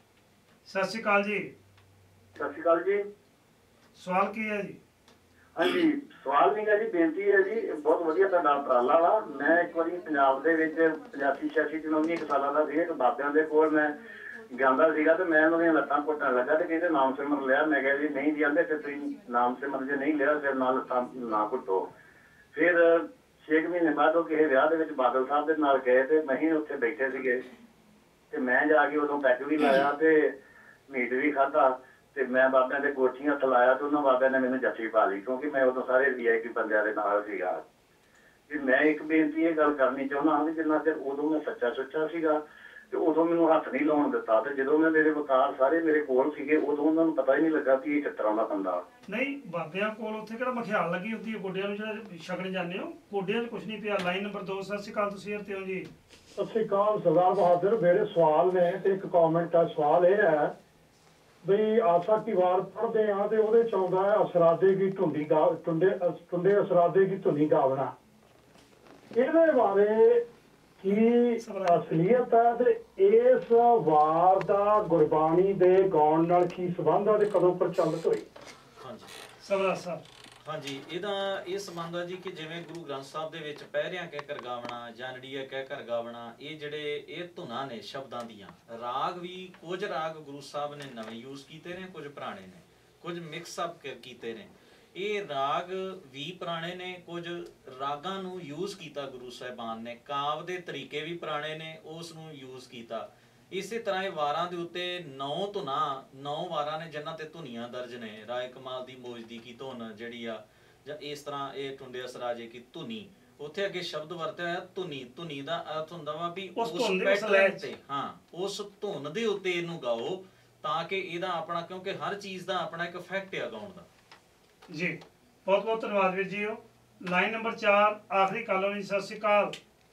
ਸਤਿ ਸ਼੍ਰੀ ਅਕਾਲ ਜੀ। ਸਤਿ ਸ਼੍ਰੀ ਅਕਾਲ ਜੀ। ਸਵਾਲ ਕੀ ਹੈ ਜੀ? ਹਾਂਜੀ, ਸਵਾਲ ਨਹੀਂ ਹੈ ਜੀ, ਬੇਨਤੀ ਹੈ ਜੀ। ਬਹੁਤ ਵਧੀਆ ਤੁਹਾਡਾ ਉਪਰਾਲਾ ਵਾ। ਮੈਂ ਇੱਕ ਵਾਰੀ ਪੰਜਾਬ ਦੇ ਵਿੱਚ 85-86 ਚ 19 ਸਾਲਾਂ ਦਾ ਸੀ, ਇੱਕ ਬਾਬਿਆਂ ਦੇ ਕੋਲ ਮੈਂ ਜਾਂਦਾ ਸੀਗਾ ਤੇ ਮੈਂ ਉਹਦੀਆਂ ਲੱਤਾਂ ਘੁੱਟਣ ਲੱਗਾ ਤੇ ਕਹਿੰਦੇ ਨਾਮ ਸਿਮਰ ਲਿਆ। ਮੈਂ ਕਿਹਾ ਜੀ ਨਹੀਂ ਜੀ, ਆਂਦੇ ਫਿਰ ਤੁਸੀਂ ਨਾਮ ਸਿਮਰ ਜੇ ਨਹੀਂ ਲਿਆ ਫਿਰ ਨਾਲ ਲੱਤਾਂ ਨਾ ਘੁੱਟੋ। ਫਿਰ 6 ਮਹੀਨੇ ਬਾਅਦ ਉਹ ਕਿਸੇ ਵਿਆਹ ਦੇ ਵਿੱਚ ਬਾਦਲ ਸਾਹਿਬ ਦੇ ਨਾਲ ਗਏ ਤੇ ਅਸੀਂ ਉੱਥੇ ਬੈਠੇ ਸੀਗੇ ਤੇ ਮੈਂ ਜਾ ਕੇ ਉਦੋਂ ਪੈਗ ਵੀ ਲਾਇਆ ਤੇ ਮੀਟ ਵੀ ਖਾਧਾ ਤੇ ਮੈਂ ਬਾਬਿਆਂ ਦੇ ਕੋਠੀਆਂ ਹੱਥ ਲਾਇਆ ਤੇ ਉਹਨਾਂ ਬਾਬਿਆਂ ਨੇ ਮੈਨੂੰ ਜੱਫੀ ਪਾ ਲਈ ਕਿਉਂਕਿ ਮੈਂ ਉਦੋਂ ਸਾਰੇ VIP ਬੰਦਿਆਂ ਦੇ ਨਾਲ ਸੀਗਾ। ਤੇ ਮੈਂ ਇੱਕ ਬੇਨਤੀ ਇਹ ਗੱਲ ਕਰਨੀ ਚਾਹੁੰਦਾ ਹਾਂ ਵੀ ਜਿੰਨਾ ਚਿਰ ਉਦੋਂ ਮੈਂ ਸੱਚਾ ਸੁੱਚਾ ਸੀਗਾ ਤੇ ਉਦੋਂ ਮੈਨੂੰ ਹੱਥ ਨਹੀਂ ਲਾਉਣ ਦਿੱਤਾ ਤੇ ਜਦੋਂ ਮੈਂ ਮੇਰੇ ਵਕਾਰ ਸਾਰੇ ਮੇਰੇ ਕੋਲ ਸੀਗੇ ਉਦੋਂ ਉਹਨਾਂ ਨੂੰ ਪਤਾ ਹੀ ਨਹੀਂ ਲੱਗਾ ਕਿ ਇਹ ਕਿਸ ਤਰ੍ਹਾਂ ਦਾ ਬੰਦਾ। ਨਹੀਂ, ਬਾਬਿਆਂ ਕੋਲ ਉੱਥੇ ਕਿਹੜਾ ਮਖਿਆਲ ਲੱਗੀ ਹੁੰਦੀ ਹੈ ਗੋਡਿਆਂ ਨੂੰ ਜਿਹੜਾ ਛਕਣ ਜਾਂਦੇ ਹੋ, ਗੋਡਿਆਂ 'ਚ ਕੁਝ ਨਹੀਂ ਪਿਆ। Line number 2। ਸਤਿ ਸ਼੍ਰੀ ਅਕਾਲ, ਤੁਸੀਂ ਇੱਥੇ ਹੋ ਜੀ। ਸਤਿ ਸ਼੍ਰੀ ਅਕਾਲ ਸਰਦਾਰ ਬਹਾਦਰ। ਮੇਰੇ ਸਵਾਲ ਨੇ ਤੇ ਇੱਕ ਕਮੈਂਟ ਆ। ਸਵਾਲ ਇਹ ਹੈ ਬਈ ਆਸਾ ਕੀ ਵਾਰ ਪੜ੍ਹਦੇ ਆ ਤੇ ਉਹਦੇ ਚ ਆਉਂਦਾ ਹੈ ਅਸਰਾਦੇ ਕੀ ਧੁੰਦੀ ਟੁੰਡੇ ਅਸਰਾਦੇ ਕੀ ਧੁਨੀ ਗਾਵਣਾ। ਇਹਦੇ ਬਾਰੇ ਕੀ ਅਸਲੀਅਤ ਹੈ ਤੇ ਇਸ ਵਾਰ ਦਾ ਗੁਰਬਾਣੀ ਦੇ ਗਾਉਣ ਨਾਲ ਕੀ ਸੰਬੰਧ ਹੈ ਤੇ ਕਦੋਂ ਪ੍ਰਚਲਿਤ ਹੋਈ? ਹਾਂਜੀ ਸਭਰਾ ਸਾਹਿਬ। ਹਾਂਜੀ, ਇਹਦਾ ਇਹ ਸੰਬੰਧ ਹੈ ਜੀ ਕਿ ਜਿਵੇਂ ਗੁਰੂ ਗ੍ਰੰਥ ਸਾਹਿਬ ਦੇ ਵਿੱਚ ਪਹਿਰਿਆਂ ਕਹਿ ਕਰ ਗਾਵਣਾ, ਜਾਨੜੀਆ ਕਹਿ ਕਰ ਗਾਵਣਾ, ਇਹ ਜਿਹੜੇ ਇਹ ਧੁਨਾਂ ਨੇ ਸ਼ਬਦਾਂ ਦੀਆਂ। ਰਾਗ ਵੀ ਕੁਝ ਰਾਗ ਗੁਰੂ ਸਾਹਿਬ ਨੇ ਨਵੇਂ ਯੂਜ਼ ਕੀਤੇ ਨੇ, ਕੁਝ ਪੁਰਾਣੇ ਨੇ, ਕੁਝ ਮਿਕਸ ਅਪ ਕੀਤੇ ਨੇ। ਇਹ ਰਾਗ ਵੀ ਪੁਰਾਣੇ ਨੇ, ਕੁਝ ਰਾਗਾਂ ਨੂੰ ਯੂਜ਼ ਕੀਤਾ ਗੁਰੂ ਸਾਹਿਬਾਨ ਨੇ। ਕਾਵ ਦੇ ਤਰੀਕੇ ਵੀ ਪੁਰਾਣੇ ਨੇ, ਉਸ ਨੂੰ ਯੂਜ਼ ਕੀਤਾ। ਇਸੇ ਤਰ੍ਹਾਂ ਇਹ ਵਾਰਾਂ ਦੇ ਉੱਤੇ 9 ਧੁਨਾਂ 9 ਵਾਰਾਂ ਨੇ ਜਿਨ੍ਹਾਂ ਤੇ ਧੁਨੀਆਂ ਦਰਜ ਨੇ। ਰਾਏ ਕਮਾਲ ਦੀ ਮੋਜਦੀ ਕੀ ਧੁਨ ਜਿਹੜੀ ਆ, ਜਾਂ ਇਸ ਤਰ੍ਹਾਂ ਇਹ ਟੁੰਡੇ ਅਸਰਾਜੇ ਕੀ ਧੁਨੀ। ਉੱਥੇ ਅੱਗੇ ਸ਼ਬਦ ਵਰਤਿਆ ਹੋਇਆ ਧੁਨੀ। ਧੁਨੀ ਦਾ ਅਰਥ ਹੁੰਦਾ ਵਾ ਵੀ ਉਸ ਪੈਟਰਨ ਤੇ, ਹਾਂ, ਉਸ ਧੁਨ ਦੇ ਉੱਤੇ ਇਹਨੂੰ ਗਾਓ ਤਾਂ ਕਿ ਇਹਦਾ ਆਪਣਾ, ਕਿਉਂਕਿ ਹਰ ਚੀਜ਼ ਦਾ ਆਪਣਾ ਇੱਕ ਇਫੈਕਟ ਆ ਗਾਉਣ ਦਾ ਜੀ। ਬਹੁਤ ਬਹੁਤ ਧੰਨਵਾਦ ਵੀਰ ਜੀ। ਲਾਈਨ ਨੰਬਰ 4 ਆਖਰੀ ਕਾਲੋਂ ਜੀ। ਸਤਿ ਸ਼੍ਰੀ ਅਕਾਲ।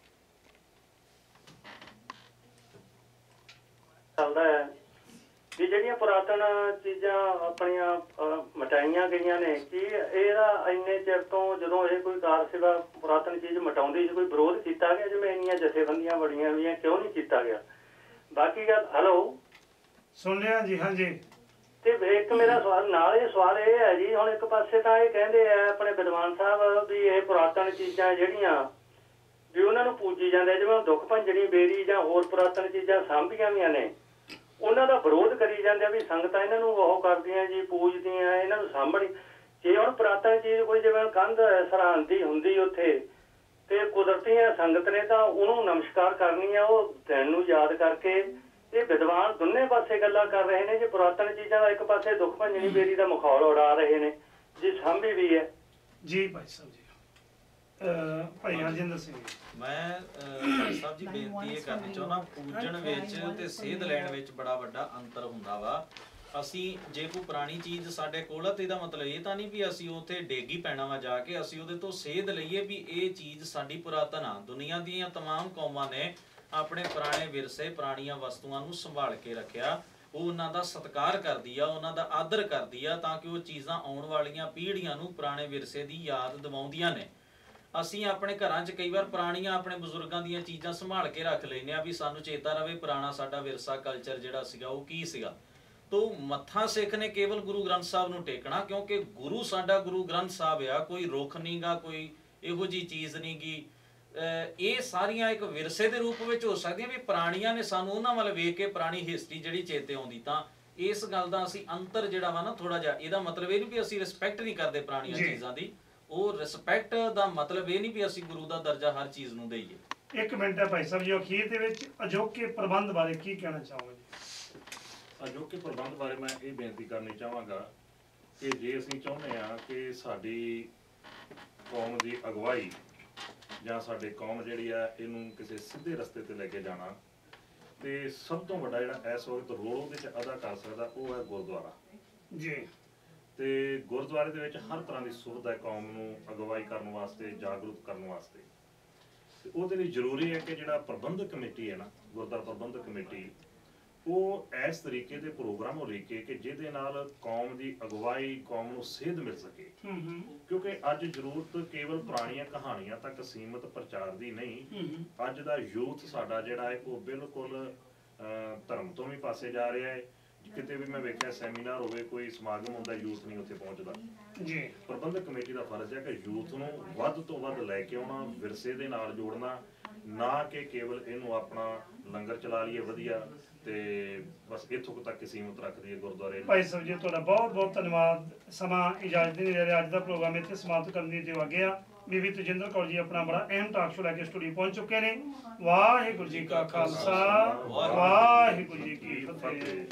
ਚੱਲਦਾ ਹੈ ਵੀ ਜਿਹੜੀਆਂ ਪੁਰਾਤਨ ਚੀਜ਼ਾਂ ਆਪਣੀਆਂ ਮਟਾਈਆਂ ਗਈਆਂ ਨੇ, ਕੀ ਇਹਦਾ ਇੰਨੇ ਚਿਰ ਤੋਂ ਜਦੋਂ ਇਹ ਕੋਈ ਕਾਰ ਸੇਵਾ ਪੁਰਾਤਨ ਚੀਜ਼ ਮਟਾਉਂਦੀ ਸੀ ਕੋਈ ਵਿਰੋਧ ਕੀਤਾ ਗਿਆ? ਜਿਵੇਂ ਇੰਨੀਆਂ ਜਥੇਬੰਦੀਆਂ ਬੜੀਆਂ ਹੋਈਆਂ, ਕਿਉਂ ਨਹੀਂ ਕੀਤਾ ਗਿਆ? ਬਾਕੀ ਗੱਲ, ਹੈਲੋ ਸੁਣ ਲਿਆ ਜੀ। ਹਾਂਜੀ, ਤੇ ਇੱਕ ਮੇਰਾ ਸਵਾਲ ਨਾਲ ਇਹ ਸਵਾਲ ਇਹ ਹੈ ਜੀ, ਹੁਣ ਇੱਕ ਪਾਸੇ ਤਾਂ ਇਹ ਕਹਿੰਦੇ ਆ ਆਪਣੇ ਵਿਦਵਾਨ ਸਾਹਿਬ ਵੀ ਇਹ ਪੁਰਾਤਨ ਚੀਜ਼ਾਂ ਜਿਹੜੀਆਂ ਵੀ ਉਹਨਾਂ ਨੂੰ ਪੂਜੀ ਜਾਂਦੇ, ਜਿਵੇਂ ਦੁੱਖ ਭੰਜਣੀ ਬੇਰੀ ਜਾਂ ਹੋਰ ਪੁਰਾਤਨ ਚੀਜ਼ਾਂ ਸਾਂਭੀਆਂ ਵੀਆਂ ਨੇ, ਉਹਨਾਂ ਦਾ ਵਿਰੋਧ ਕਰੀ ਜਾਂਦੇ ਆ ਵੀ ਸੰਗਤਾਂ ਇਹਨਾਂ ਨੂੰ ਉਹ ਕਰਦੀਆਂ ਜੀ, ਪੂਜਦੀਆਂ, ਇਹਨਾਂ ਨੂੰ ਸਾਂਭਣੀ। ਜੇ ਹੁਣ ਪੁਰਾਤਨ ਚੀਜ਼ ਕੋਈ ਜਿਵੇਂ ਕੰਧ ਸਰਹੰਦੀ ਹੁੰਦੀ ਉੱਥੇ ਤੇ ਕੁਦਰਤੀ ਸੰਗਤ ਨੇ ਤਾਂ ਉਹਨੂੰ ਨਮਸਕਾਰ ਕਰਨੀ ਆ, ਉਹ ਦਿਨ ਨੂੰ ਯਾਦ ਕਰਕੇ। ਇਹ ਵਿਦਵਾਨ ਦੋਨੇ ਪਾਸੇ ਗੱਲਾਂ ਕਰ ਰਹੇ ਨੇ। ਜੇ ਪੁਰਾਤਨ ਚੀਜ਼ਾਂ ਦਾ ਇੱਕ ਪਾਸੇ ਦੁੱਖ ਭੰਜਣੀ ਬੇਰੀ ਦਾ ਮਖੌਲ ਉਡਾ ਰਹੇ ਨੇ ਜੀ, ਸਾਂਭੀ ਵੀ ਹੈ ਜੀ। ਭਾਈ ਸਾਹਿਬ ਜੀ, ਭਾਈ ਹਰਜਿੰਦਰ ਸਿੰਘ। ਮੈਂ ਭਾਈ ਸਾਹਿਬ ਜੀ ਬੇਨਤੀ ਇਹ ਕਰਨੀ ਚਾਹੁੰਦਾ, ਪੂਜਣ ਵਿੱਚ ਤੇ ਸੇਧ ਲੈਣ ਵਿੱਚ ਬੜਾ ਵੱਡਾ ਅੰਤਰ ਹੁੰਦਾ ਵਾ। ਅਸੀਂ ਜੇ ਕੋਈ ਪੁਰਾਣੀ ਚੀਜ਼ ਸਾਡੇ ਕੋਲ ਆ ਤੇ ਇਹਦਾ ਮਤਲਬ ਇਹ ਤਾਂ ਨਹੀਂ ਵੀ ਅਸੀਂ ਉੱਥੇ ਡੇਗੀ ਪੈਣਾ ਵਾ ਜਾ ਕੇ ਅਸੀਂ ਉਹਦੇ ਤੋਂ ਸੇਧ ਲਈਏ ਵੀ ਇਹ ਚੀਜ਼ ਸਾਡੀ ਪੁਰਾਤਨ ਆ। ਦੁਨੀਆ ਦੀਆਂ तमाम ਕੌਮਾਂ ਨੇ ਆਪਣੇ ਪੁਰਾਣੇ ਵਿਰਸੇ, ਪੁਰਾਣੀਆਂ ਵਸਤੂਆਂ ਨੂੰ ਸੰਭਾਲ ਕੇ ਰੱਖਿਆ। ਉਹ ਉਹਨਾਂ ਦਾ ਸਤਿਕਾਰ ਕਰਦੀ ਆ, ਉਹਨਾਂ ਦਾ ਆਦਰ ਕਰਦੀ ਆ ਤਾਂ ਕਿ ਉਹ ਚੀਜ਼ਾਂ ਆਉਣ ਵਾਲੀਆਂ ਪੀੜ੍ਹੀਆਂ ਨੂੰ ਪੁਰਾਣੇ ਵਿਰਸੇ ਦੀ ਯਾਦ ਦਿਵਾਉਂਦੀਆਂ ਨੇ। ਅਸੀਂ ਆਪਣੇ ਘਰਾਂ 'ਚ ਕਈ ਵਾਰ ਪੁਰਾਣੀਆਂ ਆਪਣੇ ਬਜ਼ੁਰਗਾਂ ਦੀਆਂ ਚੀਜ਼ਾਂ ਸੰਭਾਲ ਕੇ ਰੱਖ ਲੈਂਦੇ ਆ ਵੀ ਸਾਨੂੰ ਚੇਤਾ ਰਵੇ ਪੁਰਾਣਾ ਸਾਡਾ ਵਿਰਸਾ, ਕਲਚਰ ਜਿਹੜਾ ਸੀਗਾ ਉਹ ਕੀ ਸੀਗਾ। ਤੋ ਮੱਥਾ ਸਿੱਖ ਨੇ ਕੇਵਲ ਗੁਰੂ ਗ੍ਰੰਥ ਸਾਹਿਬ ਨੂੰ ਟੇਕਣਾ, ਕਿਉਂਕਿ ਗੁਰੂ ਸਾਡਾ ਗੁਰੂ ਗ੍ਰੰਥ ਸਾਹਿਬ ਆ, ਕੋਈ ਰੁੱਖ ਨਹੀਂ ਗਾ, ਕੋਈ ਇਹੋ ਜਿਹੀ ਚੀਜ਼ ਨਹੀਂ ਗੀ। ਇਹ ਸਾਰੀਆਂ ਇੱਕ ਵਿਰਸੇ ਦੇ ਰੂਪ ਵਿੱਚ ਹੋ ਸਕਦੀਆਂ ਵੀ ਪੁਰਾਣੀਆਂ ਨੇ, ਸਾਨੂੰ ਉਹਨਾਂ ਵੱਲ ਵੇਖ ਕੇ ਪੁਰਾਣੀ ਹਿਸਟਰੀ ਜਿਹੜੀ ਚੇਤੇ ਆਉਂਦੀ। ਤਾਂ ਇਸ ਗੱਲ ਦਾ ਅਸੀਂ ਅੰਤਰ ਜਿਹੜਾ ਵਾ ਨਾ ਥੋੜਾ ਜਿਹਾ, ਇਹਦਾ ਮਤਲਬ ਇਹ ਨਹੀਂ ਵੀ ਅਸੀਂ ਰਿਸਪੈਕਟ ਨਹੀਂ ਕਰਦੇ ਪੁਰਾਣੀਆਂ ਚੀਜ਼ਾਂ ਦੀ। ਉਹ ਰਿਸਪੈਕਟ ਦਾ ਮਤਲਬ ਇਹ ਨਹੀਂ ਵੀ ਅਸੀਂ ਗੁਰੂ ਦਾ ਦਰਜਾ ਹਰ ਚੀਜ਼ ਨੂੰ ਦੇਈਏ। ਇੱਕ ਮਿੰਟ ਹੈ ਭਾਈ ਸਾਹਿਬ ਜੀ, ਅਖੀਰ ਦੇ ਵਿੱਚ ਅਜੋਕੇ ਪ੍ਰਬੰਧ ਬਾਰੇ ਕੀ ਕਹਿਣਾ ਚਾਹੋਗੇ ਜੀ? ਅਜੋਕੇ ਪ੍ਰਬੰਧ ਬਾਰੇ ਮੈਂ ਇਹ ਬੇਨਤੀ ਕਰਨੀ ਚਾਹਾਂਗਾ ਕਿ ਜੇ ਅਸੀਂ ਚਾਹੁੰਦੇ ਹਾਂ ਕਿ ਸਾਡੀ ਕੌਮ ਦੀ ਅਗਵਾਈ ਜਾਂ ਸਾਡੇ ਕੌਮ ਜਿਹੜੀ ਆ ਇਹਨੂੰ ਕਿਸੇ ਸਿੱਧੇ ਰਸਤੇ ਤੇ ਲੈ ਕੇ ਜਾਣਾ, ਤੇ ਸਭ ਤੋਂ ਵੱਡਾ ਜਿਹੜਾ ਇਸ ਵਕਤ ਰੋਲ ਉਹਦੇ 'ਚ ਅਦਾ ਕਰ ਸਕਦਾ ਉਹ ਹੈ ਗੁਰਦੁਆਰਾ ਜੀ। ਤੇ ਗੁਰਦੁਆਰੇ ਦੇ ਵਿੱਚ ਹਰ ਤਰ੍ਹਾਂ ਦੀ ਸੁਵਿਧ ਹੈ ਕੌਮ ਨੂੰ ਅਗਵਾਈ ਕਰਨ ਵਾਸਤੇ, ਜਾਗਰੂਕ ਕਰਨ ਵਾਸਤੇ। ਤੇ ਉਹਦੇ ਲਈ ਜ਼ਰੂਰੀ ਹੈ ਕਿ ਜਿਹੜਾ ਪ੍ਰਬੰਧਕ ਕਮੇਟੀ ਹੈ ਨਾ, ਗੁਰਦੁਆਰਾ ਪ੍ਰਬੰਧਕ ਕਮੇਟੀ, ਉਹ ਇਸ ਤਰੀਕੇ ਦੇ ਪ੍ਰੋਗਰਾਮ ਉਲੀਕੇ ਕਿ ਜਿਹਦੇ ਨਾਲ ਕੌਮ ਦੀ ਅਗਵਾਈ, ਕੌਮ ਨੂੰ ਸੇਧ ਮਿਲ ਸਕੇ। ਕਿਉਂਕਿ ਅੱਜ ਜ਼ਰੂਰਤ ਕੇਵਲ ਪੁਰਾਣੀਆਂ ਕਹਾਣੀਆਂ ਤੱਕ ਸੀਮਤ ਪ੍ਰਚਾਰ ਦੀ ਨਹੀਂ। ਅੱਜ ਦਾ ਯੂਥ ਸਾਡਾ ਜਿਹੜਾ ਹੈ ਉਹ ਬਿਲਕੁਲ ਧਰਮ ਤੋਂ ਵੀ ਪਾਸੇ ਜਾ ਰਿਹਾ ਹੈ। ਕਿਤੇ ਵੀ ਮੈਂ ਵੇਖਿਆ ਸੈਮੀਨਾਰ ਹੋਵੇ, ਕੋਈ ਸਮਾਗਮ ਹੁੰਦਾ, ਯੂਥ ਨਹੀਂ ਉੱਥੇ ਪਹੁੰਚਦਾ ਜੀ। ਪ੍ਰਬੰਧਕ ਕਮੇਟੀ ਦਾ ਫਰਜ਼ ਹੈ ਕਿ ਯੂਥ ਨੂੰ ਵੱਧ ਤੋਂ ਵੱਧ ਲੈ ਕੇ ਆਉਣਾ, ਵਿਰਸੇ ਦੇ ਨਾਲ ਜੋੜਨਾ, ਨਾ ਕਿ ਕੇਵਲ ਇਹਨੂੰ ਆਪਣਾ ਲੰਗਰ ਚਲਾ ਲਈਏ ਵਧੀਆ ਤੇ ਬਸ ਇੱਥੋਂ ਤੱਕ ਸੀਮਤ ਰੱਖ ਦਈਏ ਗੁਰਦੁਆਰੇ। ਭਾਈ ਸਾਹਿਬ ਜੀ ਤੁਹਾਡਾ ਬਹੁਤ ਬਹੁਤ ਧੰਨਵਾਦ। ਸਮਾਂ ਇਜਾਜ਼ਤ ਨਹੀਂ ਦੇ ਰਿਹਾ, ਅੱਜ ਦਾ ਪ੍ਰੋਗਰਾਮ ਇੱਥੇ ਸਮਾਪਤ ਕਰਨ ਦੀ ਦਿਓ ਆ ਗਿਆ। ਬੀਬੀ ਤਜਿੰਦਰ ਕੌਰ ਜੀ ਆਪਣਾ ਬੜਾ ਅਹਿਮ ਟਾਕ ਸ਼ੋ ਲੈ ਕੇ ਸਟੂਡੀਓ ਪਹੁੰਚ ਚੁੱਕੇ ਨੇ। ਵਾਹਿਗੁਰੂ ਜੀ ਕਾ ਖਾਲਸਾ, ਵਾਹਿਗੁਰੂ ਜੀ ਕੀ ਫਤਿਹ।